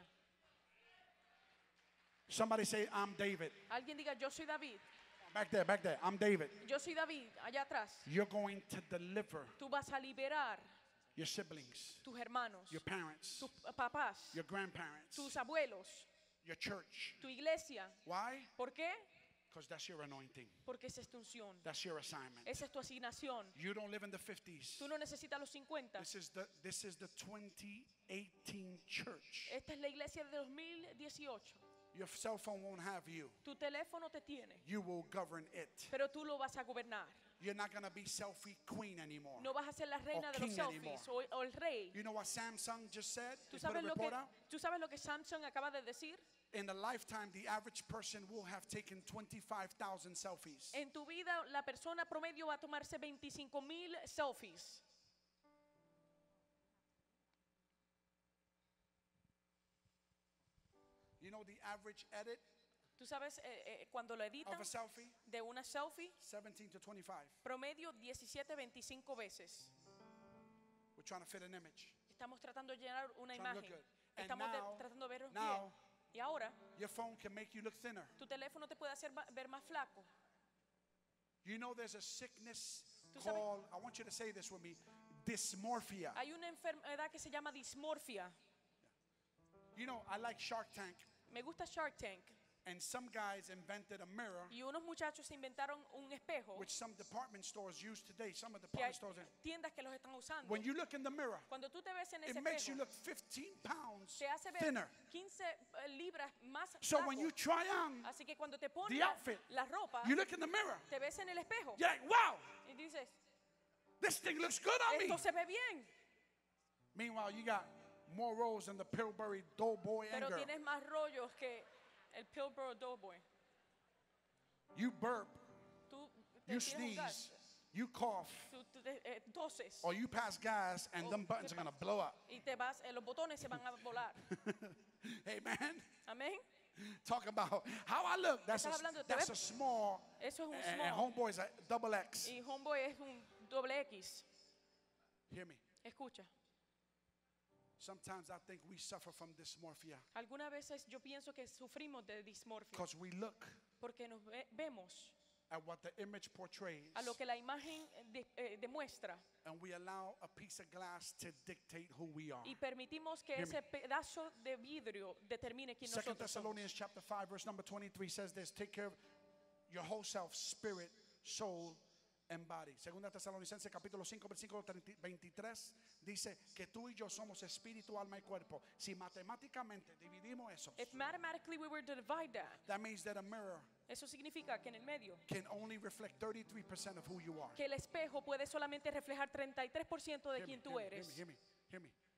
Somebody say, I'm David. Alguien diga, yo soy David. Back there. I'm David. Yo soy David, allá atrás. You're going to deliver Tú vas a liberar your siblings, tus hermanos, your parents, tus papás, your grandparents, tus abuelos, your church. tu iglesia. Why? ¿Por qué? Because that's your anointing. Porque esa es tu unción. That's your assignment. Esa es tu asignación. You don't live in the 50s. Tú no necesitas los 50. This is the 2018 church. Esta es la iglesia de 2018. Your cell phone won't have you. Tu teléfono te tiene, You will govern it. pero tú lo vas a gobernar. You're not going to be selfie queen anymore. No vas a ser la reina de los king selfies o el rey. You know what Samsung just said? ¿Tú They put a sabes, report out. ¿Tú sabes lo que Samsung acaba de decir? In a lifetime, the average person will have taken 25,000 selfies. En tu vida, la persona promedio va a tomarse 25,000 selfies. You know the average edit ¿Tú sabes cuando lo editan of a selfie? de una selfie? 17 to 25. Promedio 17, 25 veces. We're trying to fit an image. Estamos tratando de llenar una Trying to look imagen. good. And Estamos now- tratando de vernos now- bien. Y ahora, Your phone can make you look thinner. tu teléfono te puede hacer ver más flaco. You know there's a sickness ¿Tú sabes? called, I want you to say this with me, dysmorphia. Hay una enfermedad que se llama dismorfia. You know, I like Shark Tank, Me gusta Shark Tank. and some guys invented a mirror, Y unos muchachos inventaron un espejo which some department stores use today. Some of the que hay department stores. tiendas que los están usando. When you look in the mirror, Cuando tú te ves en ese it makes you espejo, look 15 pounds te hace ver thinner. 15 libras más So flaco. when you try on Así que cuando te pones the outfit, la ropa, you look in the mirror, te ves en el espejo you're like, wow, y dices, this thing looks good on me. esto se ve bien, Meanwhile, you got more rolls than the Pillsbury Doughboy and pero girl. tienes más rollos que el Pillsbury Doughboy. You burp, Tú te you tienes un gas, sneeze, you cough, tú toses or you pass gas, and Oh, them buttons are going to blow up. y te vas, los botones se van a volar. Amen. Amén. Talk about how I look. That's Estás hablando, ¿te a ves? small, Eso es un and small. homeboy's a double X. Y Homeboy es un doble X. Hear me. Escucha, Sometimes I think we suffer from dysmorphia algunas veces yo pienso que sufrimos de dismorfia because we look porque nos vemos at what the image portrays, a lo que la imagen demuestra and we allow a piece of glass to dictate who we are. y permitimos que Hear me. ese pedazo de vidrio determine quién 2 nosotros somos. Thessalonians chapter 5 verse number 23 says this: take care of your whole self, spirit, soul, and body. 2 Tesalonicenses capítulo 5 versículo 23 dice que tú y yo somos espíritu, alma y cuerpo. Si matemáticamente dividimos eso, If mathematically we were to divide that means that a mirror eso significa que en el medio, can only reflect 33% of who you are. que el espejo puede solamente reflejar 33% de Hear me, quién tú hear me, eres. hear me, hear me.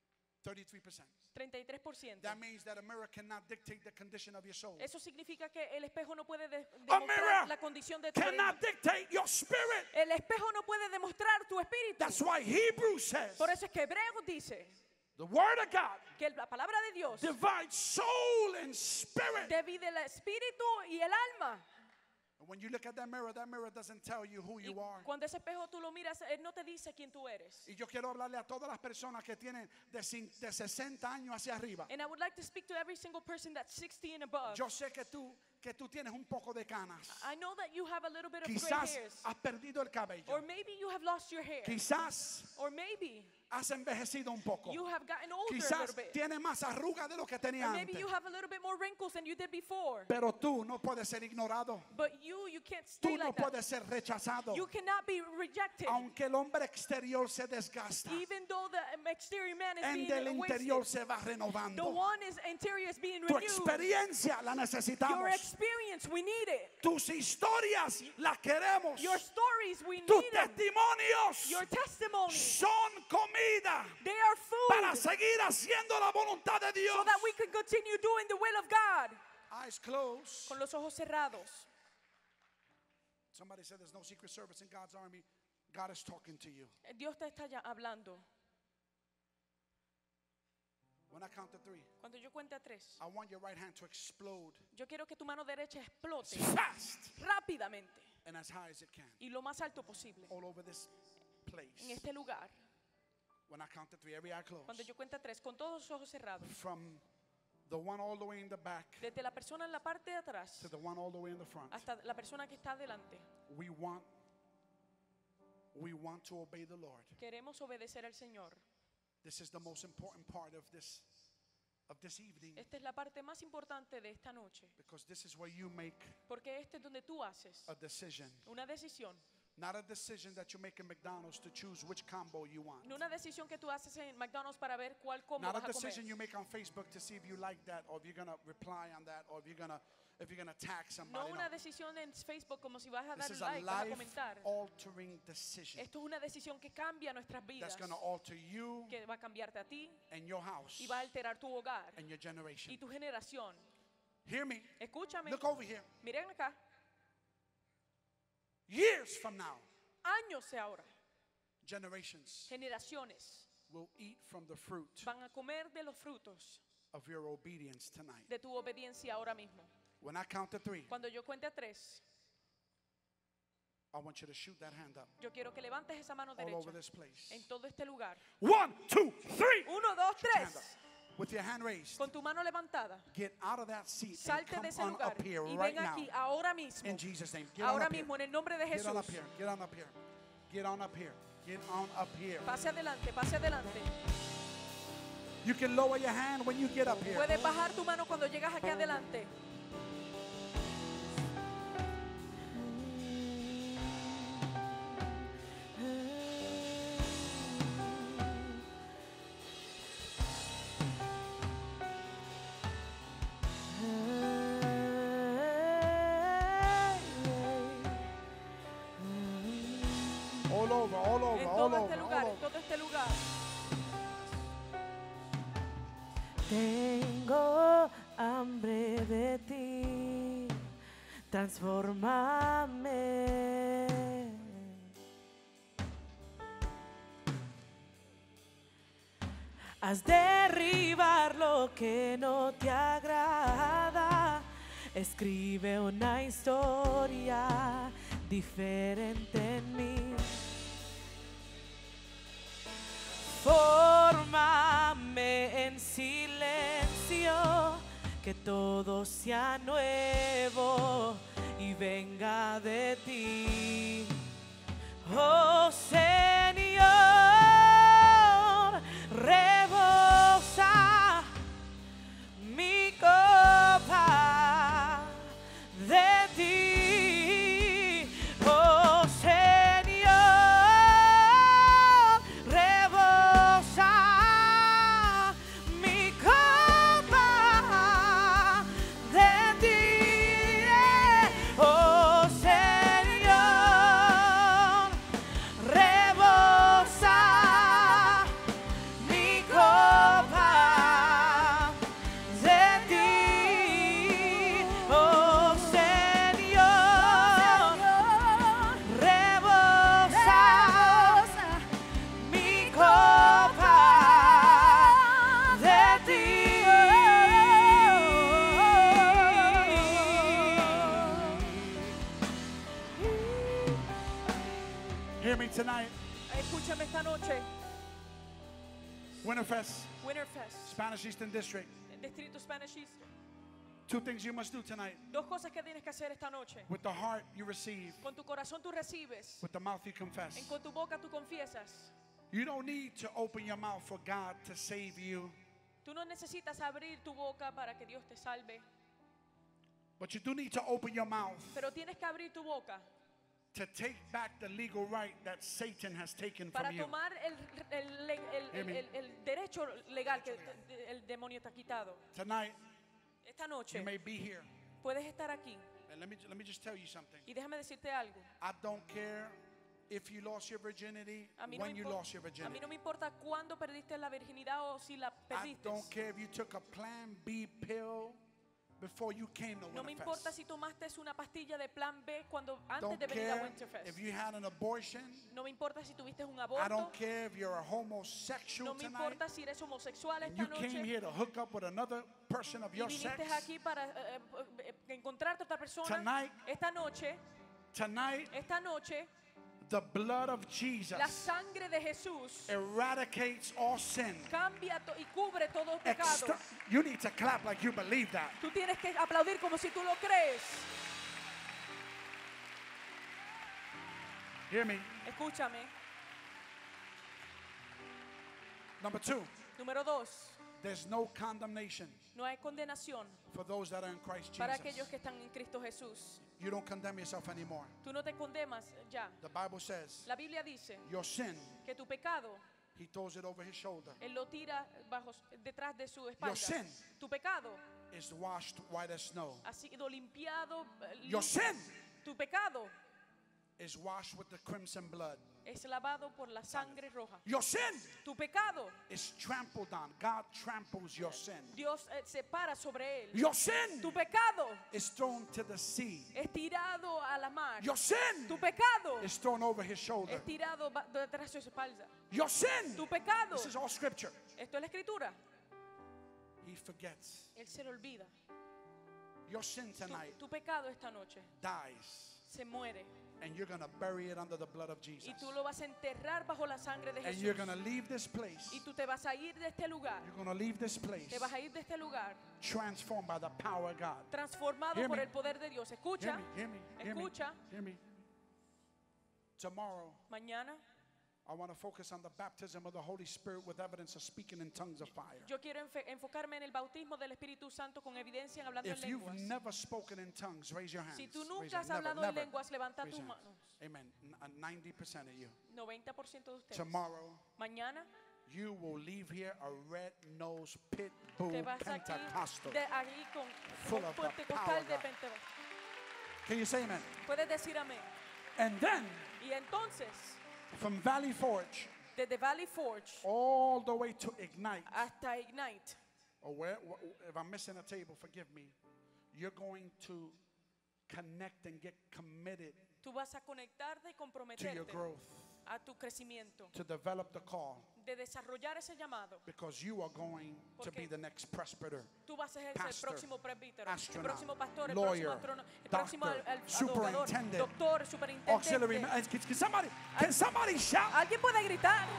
33%. 33%. That means that a mirror cannot dictate the condition of your soul. Eso significa que el espejo no puede A demostrar mirror la condición de tu cannot alma. dictate your spirit. El espejo no puede demostrar tu espíritu. That's why Hebrews says Por eso es que Hebreos dice the word of God que la palabra de Dios divides soul and spirit. divide el espíritu y el alma. And when you look at that mirror doesn't tell you who Y you are. cuando ese espejo tú lo miras, él no te dice quién tú eres. Y yo quiero hablarle a todas las personas que tienen de 60 años hacia arriba. And I would like to speak to every single person that's 60 and above. Yo sé que tú tienes un poco de canas. I know that you have a little bit of gray Quizás hairs. has perdido el cabello. Or maybe you have lost your hair. Quizás Or maybe has envejecido un poco. you have gotten older a Quizás little bit. tiene más arruga de lo que tenía Or maybe antes. you have a little bit more wrinkles than you did before. Pero tú no puedes ser ignorado. But you can't Tú stay no like that. puedes ser rechazado. You cannot be rejected. Aunque el hombre exterior se desgasta, Even though the exterior man is en being del interior wasted, se va the renovando. one interior is being Tu renewed. experiencia la Your necesitamos. experience, we need it. Tus historias las queremos. Your stories, we Tus need them. testimonios Your testimony, son comida they are para food seguir haciendo la voluntad de Dios. so that we can continue doing the will of God. Eyes closed. Con los ojos cerrados. Somebody said there's no secret service in God's army. God is talking to you. Dios te está ya hablando. When I count to 3, Cuando yo cuente a 3, I want your right hand to explode yo quiero que tu mano derecha explote fast rápidamente and as high as it can y lo más alto posible all over this place. en este lugar. When I count to 3, every eye closed. Cuando yo cuente a 3, con todos los ojos cerrados, From the one all the way in the back desde la persona en la parte de atrás to the one all the way in the front, hasta la persona que está adelante, we want to obey the Lord. queremos obedecer al Señor. This is the most important part of this evening, Esta es la parte más importante de esta noche, because this is where you make porque este es donde tú haces a decision. una decisión, Not a decision that you make in McDonald's to choose which combo you want. no una decisión que tú haces en McDonald's para ver cuál combo Not a vas a comer. decision you make on Facebook to see if you like that, or if you're gonna reply on that, or if you're gonna tag somebody. No una No. decisión en Facebook como si vas a This dar is a like, vas a comentar. life-altering decision Esto es una decisión que cambia nuestras that's vidas, gonna alter you que va a cambiarte a ti and your house y va a alterar tu hogar and your generation. y tu generación. Hear me. Escúchame, Look over here. miren acá, Years from now, años de ahora, generations generaciones will eat from the fruit van a comer de los frutos of your obedience tonight. de tu obediencia ahora mismo. When I count to 3, Cuando yo cuente a 3, I want you to shoot that hand up yo quiero que levantes esa mano all over derecha this place. en todo este lugar. 1, 2, 3. 1, 2, Put your hand 3. up. With your hand raised, Con tu mano levantada, get out of that seat and salte come de ese on lugar up here y right ven now. aquí ahora mismo. In Jesus' name. Get on Ahora up here. mismo, en el nombre de Get on Jesús. up here. Get on up here. Get on up here. Get on up here. Pase adelante, pase adelante. You can lower your hand when you get up here. Puedes bajar tu mano cuando llegas aquí adelante. All over, all over, En all todo over, este all lugar, en over. todo este lugar. Tengo hambre de ti, transformame. Haz derribar lo que no te agrada, escribe una historia diferente en mí. Fórmame en silencio, que todo sea nuevo y venga de ti. Oh Señor, rebosa mi copa de ti. Oh Señor, rebosa mi copa de ti. Oh Señor, rebosa me tonight. Escúchame esta noche. Winterfest, Winterfest, Spanish Eastern District. Distrito Spanish East. Two things you must do tonight. Dos cosas que tienes que hacer esta noche. With the heart you receive, Con tu corazón tú recibes. with the mouth you confess. Con tu boca tú confiesas. You don't need to open your mouth for God to save you, Tú no necesitas abrir tu boca para que Dios te salve. but you do need to open your mouth Pero tienes que abrir tu boca to take back the legal right that Satan has taken para from you. tomar Hear me. el derecho legal que el demonio te ha quitado. Tonight, Esta you noche may be here. puedes estar aquí. And let me just tell you something. Y déjame decirte algo. I don't care if you lost your virginity, A mí, no when me you impor- lost your a mí virginity. no me importa cuándo perdiste la virginidad o si la I perdiste. don't care if you took a Plan B pill before you came to No me importa Winterfest. si tomaste una pastilla de plan B cuando antes Don't de venir a care Winterfest. if you had an abortion. No me importa si tuviste un I aborto. don't care if you're a homosexual No me tonight. importa si eres homosexual And esta you came noche. here to hook up with another person of Y your viniste sex. aquí para encontrarte otra persona. Tonight, Esta noche, the blood of la Jesus sangre de Jesús eradicates all sin. cambia y cubre todo pecado. You need to clap like you believe that. Tú tienes que aplaudir como si tú lo crees. Hear me. Escúchame. Number 2, Número 2, there's no condemnation no hay condenación for those that are in Christ para Jesus. aquellos que están en Cristo Jesús. You don't condemn yourself anymore. Tú no te condenas ya. The Bible says La Biblia dice your sin, que tu pecado, he throws it over his shoulder, Él lo tira detrás de su Your espalda. sin Tu pecado is washed white as snow. ha sido limpiado. Your sin Tu pecado is washed with the crimson blood. es lavado por la sangre roja. Your sin Tu pecado, is trampled on. God tramples your sin. Dios se para sobre él. Your sin Tu pecado is thrown to the sea. es tirado a la mar. Your sin Tu pecado is thrown over his shoulder. es tirado detrás de su espalda. Your sin, Tu pecado, this is all scripture. esto es la escritura. He forgets. Él se lo olvida. Your sin tonight Tu pecado esta noche dies, se muere. and you're going to bury it under the blood of Y Jesus. tú lo vas a enterrar bajo la sangre de And you're Jesús. going to leave this place. Y tú te vas a ir de este lugar. You're going to leave this place Te vas a ir de este lugar transformed by the power of God. transformado Hear por me. el poder de Dios. Hear Escucha, me, hear me, hear me, escucha. hear me. Tomorrow, Mañana I want to focus on the baptism of the Holy Spirit with evidence of speaking in tongues of fire. yo quiero enfocarme en el bautismo del Espíritu Santo con evidencia en hablando en If you've lenguas. never spoken in tongues, raise your hands. Si tú Raise nunca your- has never, hablado en never. lenguas, levanta Raise tus your hands. manos. Amen. 90% of you. 90% de ustedes. Tomorrow, Mañana you will leave here a red-nosed pit bull te vas aquí, Pentecostal. de aquí con Full un of the pentecostal power de of God. Pentecostal. Can you say amen? Puedes decir amén. And then, Y entonces, from Valley Forge desde Valley Forge all the way to Ignite, hasta Ignite, or if I'm missing a table, forgive me. You're going to connect and get committed tú vas a conectarte y to your comprometerte growth, a tu crecimiento, to develop the call, de desarrollar ese llamado. because you are going to be Porque the next presbyter, Tú vas a ser el pastor, próximo presbítero, el astronaut, próximo pastor, el lawyer, próximo astrónomo, el próximo doctor, adorador, superintendent, doctor, auxiliary. superintendente. Can somebody shout? ¿Alguien puede gritar?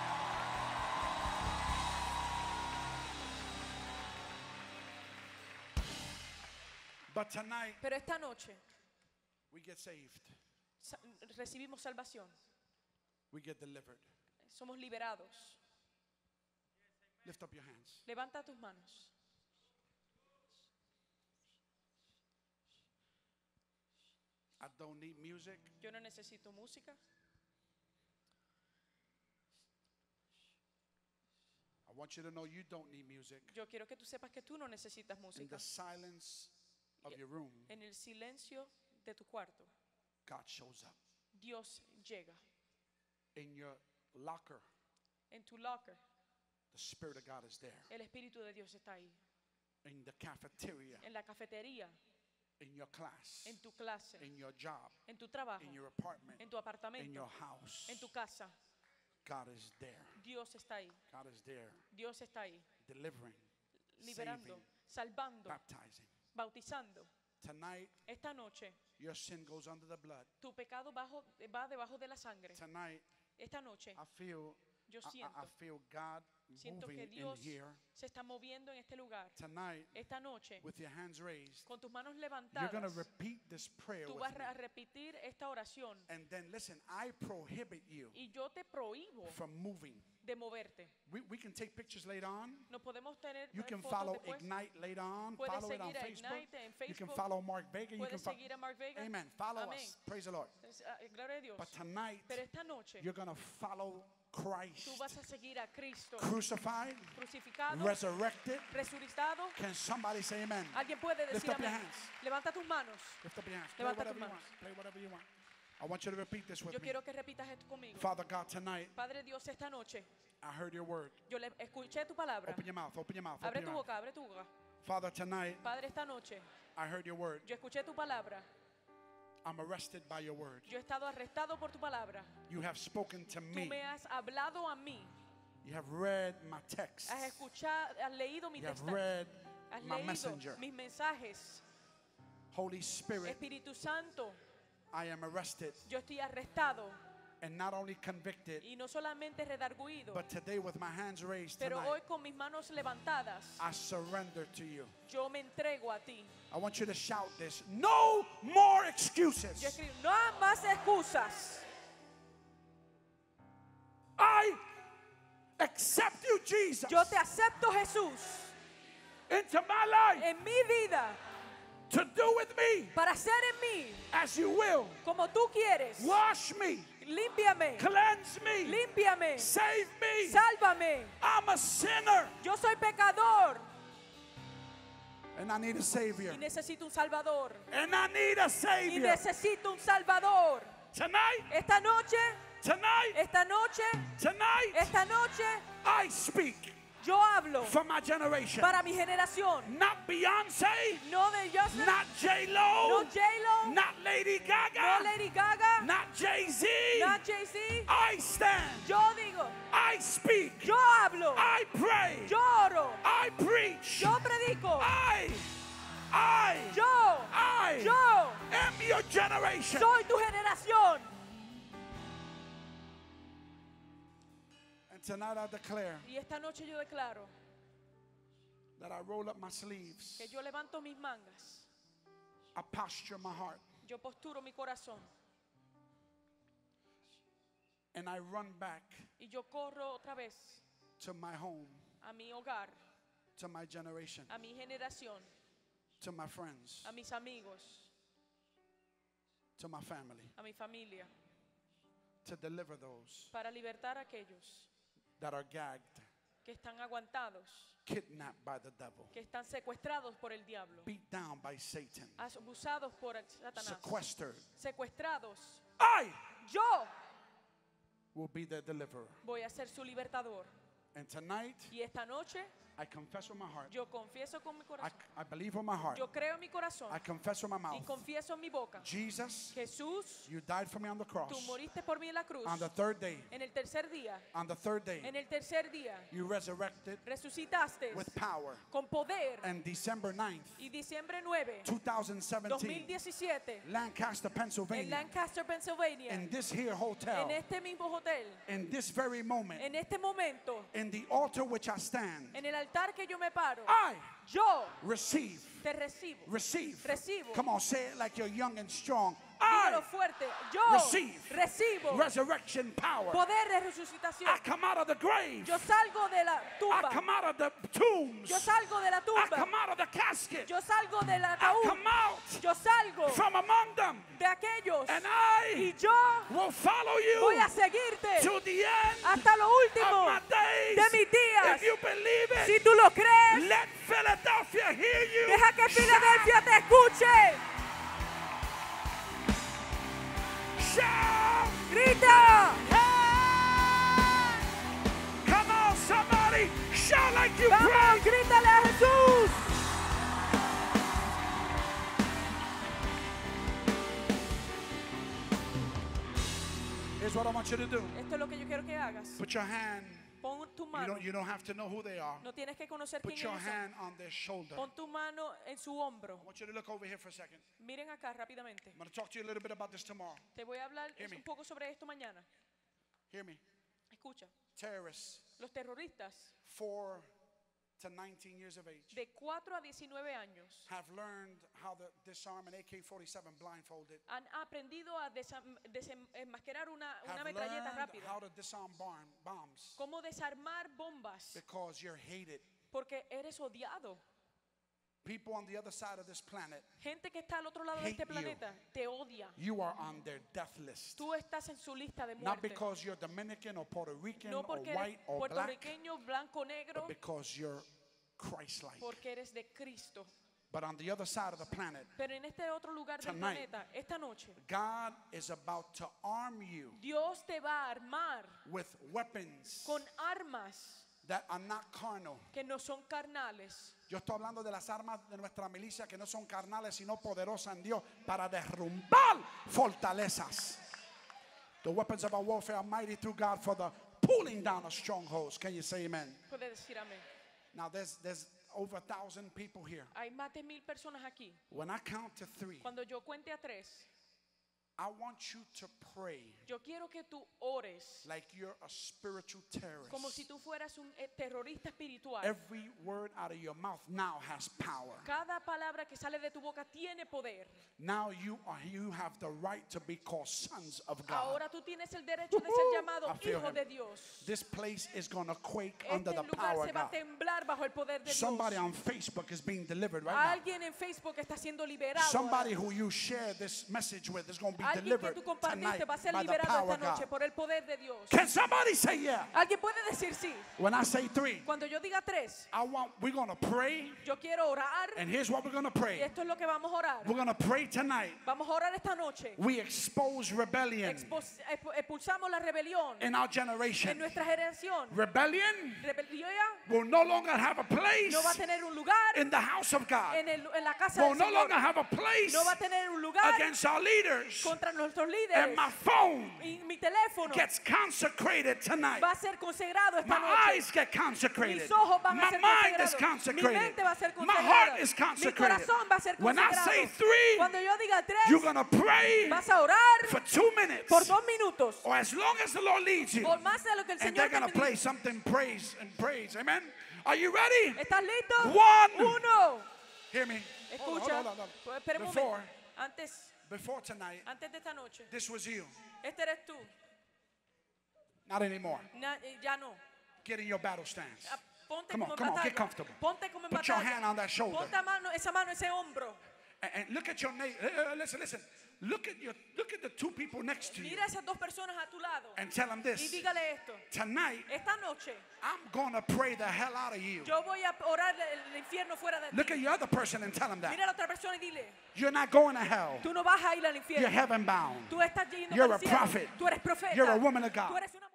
But tonight, Pero esta noche we get saved, recibimos salvación, we get delivered. somos liberados. Lift up your hands. Levanta tus manos. I don't need music. Yo no necesito música. I want you to know you don't need music. Yo quiero que tú sepas que tú no necesitas In música. the silence of your room, En el silencio de tu cuarto, God shows up. Dios llega. In your locker, En tu locker, the Spirit of God is there. el Espíritu de Dios está ahí. In the cafeteria, En la cafetería, in your class, en tu clase, in your job, en tu trabajo, in your apartment, en tu in apartamento, your house, en tu casa. God is there. Dios está ahí. God is there, Dios está ahí. delivering, Liberando, saving, salvando, baptizing. bautizando. Tonight, Esta noche, your sin goes under the blood. tu pecado va debajo de la sangre. Tonight, Esta noche, I feel yo I siento, feel God siento moving que in Dios here. se está moviendo en este lugar. Tonight, Esta noche, with your hands raised, con tus manos you're going to levantadas, repeat this prayer tú with vas me. a repetir esta oración. And then listen, I prohibit you Y yo te prohíbo from moving. de moverte. We can take pictures later on. Nos podemos tener You can fotos follow después. Ignite later on. Puedes Follow it on seguir a Facebook. Ignite en You can Facebook. follow Mark Vega. You can Puedes seguir a Mark Vega. Amen. Follow Amén. us. Praise the Lord. Gloria a Dios. But tonight, Pero esta noche you're going to follow Christ. tú vas a seguir a Cristo Crucified, crucificado, resurrected. resucitado. Can somebody say amen? Alguien puede Lift decir up your amén. hands. Levanta tus manos. Lift up your hands. Play Levanta whatever tus you manos. want. Play whatever you want. I want you to repeat this with Yo me. quiero que repitas esto conmigo. Father God, tonight, Padre Dios, esta noche I heard your word. yo escuché tu palabra. Open your mouth. Open your mouth. Abre Open tu your mouth. boca, abre tu boca. Father, tonight, Padre, esta noche I heard your word. yo escuché tu palabra. I'm arrested by your word. Yo he estado arrestado por tu palabra. You have spoken to Tú me. me has hablado a mí. You have read my text. Has escuchado, has leído mi You have texto. read Has my leído messenger. mis mensajes. Holy Spirit, Espíritu Santo, I am arrested yo estoy arrestado and not only convicted, y no solamente redarguido, but today with my hands raised pero tonight, hoy con mis manos levantadas, I surrender to you. yo me entrego a ti. I want you to shout this. No more excuses. Yo escribo, no hay más excusas. I accept you, Jesus, Yo te acepto, Jesús, into my life en mi vida, to do with me para hacer en mí as you will. como tú quieres. Wash me, Límpiame, cleanse me, límpiame, save me. sálvame. I'm a sinner Yo soy pecador and I need a Savior. y necesito un Salvador. And I need a Y Savior. necesito un Salvador. Tonight, Esta noche, tonight, esta noche, tonight, esta noche, I speak yo hablo for my generation. para mi generación. Not Beyonce, No de Joseph, not J-Lo, no J-Lo, not Lady no Gaga, Lady Gaga, not Jay-Z. no Jay-Z. I stand, Yo digo, I speak, yo hablo, I pray, yo oro, I preach, yo predico, I yo am your generation. soy tu generación. And tonight I declare Y esta noche yo declaro that I roll up my sleeves, que yo levanto mis mangas, I posture my heart, yo posturo mi corazón and I run back y yo corro otra vez to my home, a mi hogar, to my generation, a mi generación, to my friends, a mis amigos, to my family, a mi familia, to deliver those para libertar a aquellos that are gagged, que están aguantados, kidnapped by the devil, que están secuestrados por el diablo, beat down by Satan, abusados por Satanás, sequestered. secuestrados. I Yo will be their deliverer. voy a ser su libertador. And tonight, Y esta noche I confess with my heart. yo confieso con mi corazón, I believe with my heart. yo creo en mi corazón I confess with my y mouth. confieso en mi boca. Jesus, Jesús, you died for me on the tú cross. moriste por mí en la cruz. On the third day, En el tercer día, on the third day, en el tercer día, you resurrected resucitaste with power. con poder. And December 9th, Y diciembre 9, 2017, 2017, Lancaster, en Pennsylvania, Lancaster, Pennsylvania, in this here hotel, en este mismo hotel, in this very moment, en este momento, in the altar which I stand, en el altar que yo me paro, I yo receive, te recibo. receive. Recibo. Come on, say it like you're young and strong. Dígalo I fuerte. Yo recibo resurrection power. poder de resucitación. I come out of the grave. Yo salgo de la I tumba. come out of the tombs. Yo salgo de la I tumba. come out of the casket. Yo salgo del I ataúd. come out Yo salgo from among them. de aquellos. And Y I yo will follow voy a you seguirte to the end hasta lo of último my days. de mis días. If you believe it, Si tú lo crees, let Philadelphia hear you. deja que Filadelfia te escuche. Shout! Grita. Come on, somebody! Shout like you Vamos, pray! grítale a Jesús. Here's what I want you to do. Esto es lo que yo quiero que hagas. Put your hand Pon tu mano. You don't have to know who they are. No tienes que conocer Put quién your ellos son. hand on their shoulder. Pon tu mano en su hombro. I want you to look over here for a second. Miren acá rápidamente. I'm going to talk to you a little bit about this tomorrow. Te voy a hablar Hear me. un poco sobre esto mañana. Hear me. Escucha. Terrorists, Los terroristas 4 to 19 years of age, de 4 a 19 años have learned how to disarm an AK-47 blindfolded. han aprendido a desenmascarar una Have metralleta learned rápida. how to disarm bombs Cómo desarmar bombas. because you're hated. Porque eres odiado. People on the other side of this planet, Gente que está al otro lado de este Hate you. planeta te odia. you are on their death list. Tú estás en su lista de Not muerte. because you're Dominican or Puerto Rican No or porque eres white or black, puertorriqueño, blanco, negro, but because you're Christ-like. porque eres de Cristo. But on the other side of the planet, Pero en este otro lugar del Tonight. planeta, esta noche, God is about to arm you Dios te va a armar with weapons con armas that are not carnal. que no son carnales. Yo estoy hablando de las armas de nuestra milicia que no son carnales sino poderosas en Dios para derrumbar fortalezas. The weapons of our warfare are mighty through God for the pulling down of strongholds. Can you say amen? Puede decir amén. Now there's over 1,000 people here. Hay más de 1000 personas aquí. When I count to 3, Cuando yo cuente a 3, I want you to pray yo quiero que tú ores like you're a spiritual terrorist. como si tú fueras un terrorista espiritual. Every word out of your mouth now has power. Cada palabra que sale de tu boca tiene poder. Now you have the right to be called sons of God. Ahora tú tienes el derecho de ser llamado I feel hijo him. de Dios. This place is going to quake under Este the lugar power se of va a God. temblar bajo el poder de Dios. Somebody on Facebook is being delivered right now. Alguien en Facebook está siendo liberado. Somebody ahora. who you share this message with is going to be Alguien que delivered tú compartiste tonight va a ser by the liberado power esta of noche God. por el poder de Dios. Can somebody say yeah? Alguien puede decir sí. When I say 3, Cuando yo diga 3, we're going to pray, yo quiero orar. and here's what we're going to Y pray. esto es lo que vamos a orar. We're going to pray tonight. Vamos a orar esta noche. We expose rebellion Expulsamos la rebelión in our en generation. nuestra generación. Rebellion Rebelión will no longer have a place no va a tener un lugar in the house of God. en la casa Will del no Señor. longer have a place No va a tener un lugar against our leaders. contra nuestros And líderes. my phone Y mi teléfono gets consecrated tonight. va a ser consagrado esta My noche. eyes get consecrated. Mis ojos van a My ser mind is consagrados. Mi consecrated. mente va a ser My consagrada. heart is Mi consecrated. corazón va a ser When I consagrado. say 3, Cuando yo diga 3, you're going to pray vas a orar for 2 minutes. por 2 minutos. Or as long as the Lord leads you. Por más de lo que el And Señor they're te going to pide. play something praise and praise. Amen. Are you ready? ¿Estás listo? 1. 1. Hear me. Escucha. Hold on. Pues espera un Before, momento. before tonight, Antes de esta noche. this was you. Este eres tú. Not anymore. Ya no. Get in your battle stance. Ponte Come on, como en come on, batalla. get comfortable. Ponte como en Put your batalla. hand on that shoulder. Ponte esa mano, ese hombro. And look at your neighbor. Listen. Look at the 2 people next to you. Mira esas 2 personas a tu lado. And tell them Y this. dígale esto. Tonight, Esta noche I'm going to pray the hell out of you. yo voy a orar el infierno fuera de Look ti. at your other person and tell them Mira a that. la otra persona y dile, You're not going to hell. tú no vas a ir al You're infierno. heaven bound. Tú estás yendo You're para a el cielo. prophet. Tú eres profeta. You're a woman of Tú God. eres una